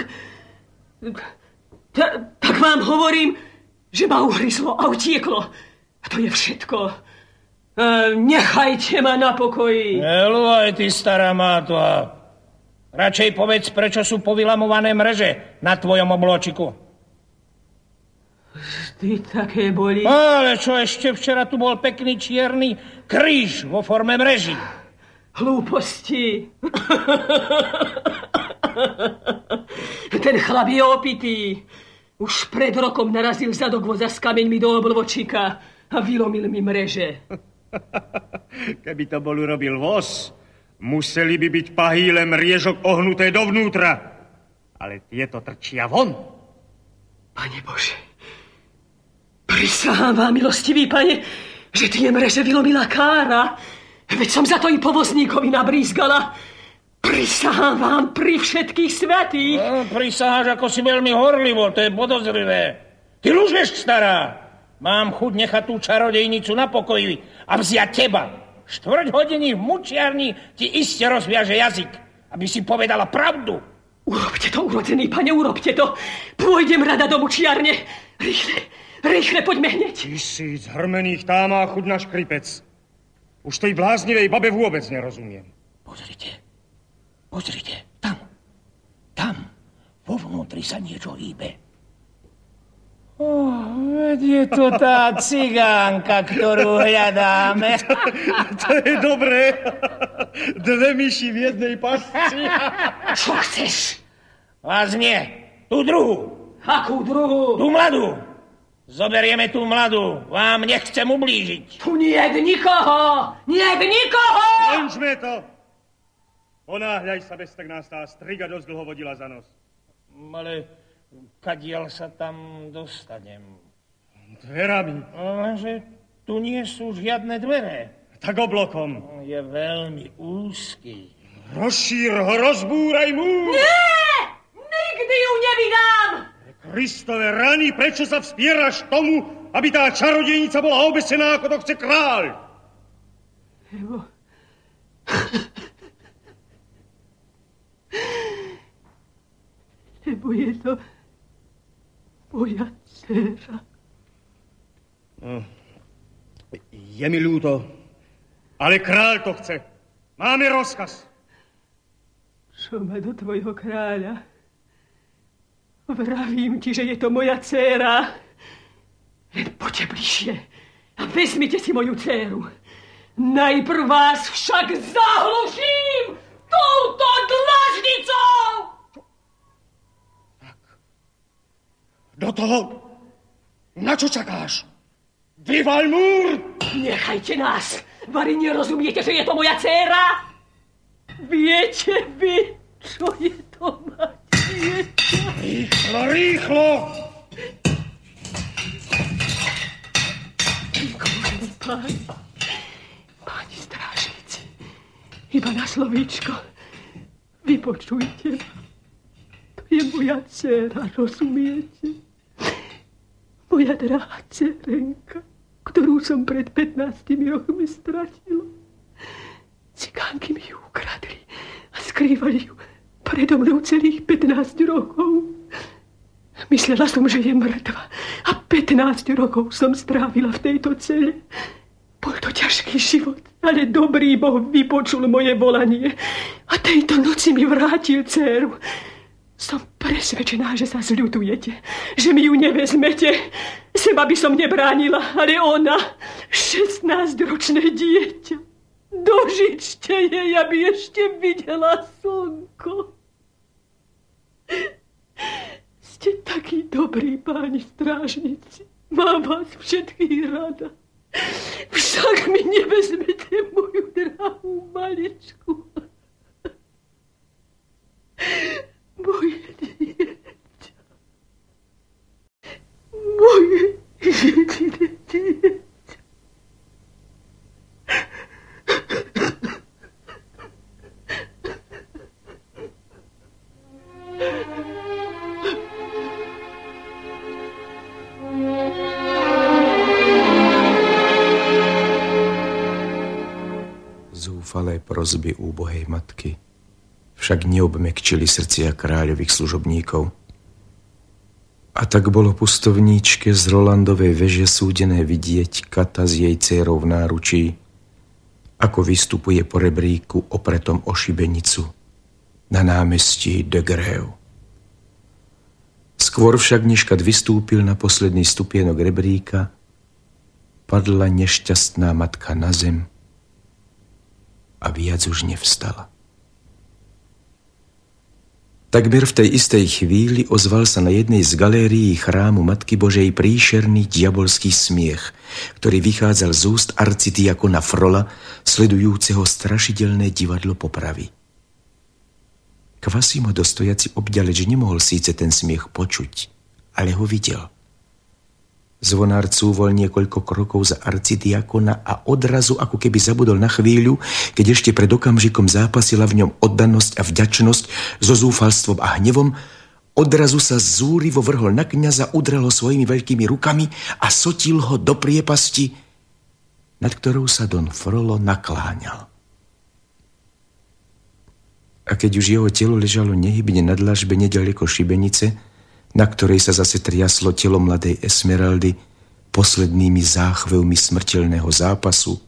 tak vám hovorím, že ma uhryzlo a utieklo. A to je všetko. Nechajte ma na pokoji. Neľúvaj, ty stará mátla. Radšej povedz, prečo sú povylamované mreže na tvojom oblôčiku. Vždy také boli. Ale čo, ešte včera tu bol pekný čierny kríž vo forme mreží. Hlúposti. Ten chlap je opitý. Už pred rokom narazil zadok voza s kameňmi do oblvočíka a vylomil mi mreže. Keby to bol urobil voz, museli by byť pahýle mriežok ohnuté dovnútra. Ale tieto trčia von. Pane Bože, prisahám vám, milostivý pane, že tie mreže vylomila Kára. Veď som za to i povozníkovi nabrízgala. Prisahám vám pri všetkých svätých. No, prisaháš, ako si veľmi horlivo, to je podozrivé. Ty lžeš, stará. Mám chuť nechať tú čarodejnicu na pokoji a vziať teba. 4 hodiny v mučiarni ti iste rozviaže jazyk, aby si povedala pravdu. Urobte to, urodzený pane, urobte to. Pôjdem rada do mučiarne. Rýchle, poďme hneď. 1000 hrmených tá má chuť na škripec. Už tej bláznivej babe vôbec nerozumiem. Pozrite, tam, vo vnútri sa niečo hýbe. Veď je to tá cigánka, ktorú hľadáme. To je dobré. 2 myši v jednej pasci. Čo chceš? Vás nie. Tú druhú. Akú druhú? Tú mladú. Zoberieme tú mladú. Vám nechcem ublížiť. Tu nie je nikoho. Končme to. Ponáhľaj sa, bez tak nás tá striga dosť dlho vodila za nos. Ale kadiaľ sa tam dostanem? Dverami. Lenže tu nie sú žiadne dvere. Tak oblokom. Je veľmi úzky. Rozšír ho, rozbúraj múr. Nie! Nikdy ju nevydám! Kristove rany, prečo sa vspieraš tomu, aby tá čarodejnica bola obesená, ako to chce kráľ? Lebo je to moja dcera. No, je mi ľúto, ale kráľ to chce. Máme rozkaz. Čo ma do tvojho kráľa? Vravím ti, že je to moja dcéra. Len poďte bližšie a vezmite si moju dcéru. Najprv vás však zahluším touto dlaždicou! Do toho! Na čo čakáš? Vyvaľ múr! Nechajte nás! Vari nerozumiete, že je to moja dcéra? Viete vy, čo je to mať dieťa? Rýchlo! Výkolený páni strážnici, iba na slovíčko, vypočujte ma. To je moja dcéra, rozumiete? Moja drahá dcerenka, ktorú som pred 15 rokmi stratila. Cigánky mi ju ukradli a skrývali ju predo mnou celých 15 rokov. Myslela som, že je mŕtva a 15 rokov som strávila v tejto cele. Bol to ťažký život, ale dobrý Boh vypočul moje volanie a tejto noci mi vrátil dcéru. Som presvedčená, že sa zľutujete, že mi ju nevezmete. Seba by som nebránila, ale ona, 16-ročné dieťa, Dožičte jej, aby ešte videla slnko. Ste takí dobrí, páni strážnici. Mám vás všetkých rada. Však mi nevezmete moju drahú maličku. Moje dieťa. Moje jediné dieťa. Zúfalé prosby úbohej matky však neobmekčili srdcia kráľových služobníkov. A tak bolo pustovníčke z Rolandovej veže súdené vidieť Kata s jej dcérou v náručí, ako vystupuje po rebríku opretom o šibenicu na námestí de Grève. Skôr však, než Kat vystúpil na posledný stupienok rebríka, padla nešťastná matka na zem a viac už nevstala. Takmer v tej istej chvíli ozval sa na jednej z galérií chrámu Matky Božej príšerný diabolský smiech, ktorý vychádzal z úst arcidiakona Frola, sledujúceho strašidelné divadlo popravy. Kvasimodo stojaci obďaleč nemohol síce ten smiech počuť, ale ho videl. Zvonár cúvol niekoľko krokov za arcidiakona a odrazu, ako keby zabudol na chvíľu, keď ešte pred okamžikom zápasila v ňom oddanosť a vďačnosť so zúfalstvom a hnevom, odrazu sa zúrivo vrhol na kňaza, udrel ho svojimi veľkými rukami a sotil ho do priepasti, nad ktorou sa don Frollo nakláňal. A keď už jeho telo ležalo nehybne na dlažbe nedaleko šibenice, na ktorej sa zase triaslo telo mladej Esmeraldy poslednými záchvevmi smrteľného zápasu,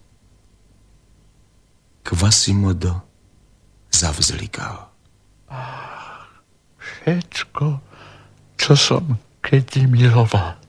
Kvasimodo zavzlikal. Všetko, čo som kedy miloval,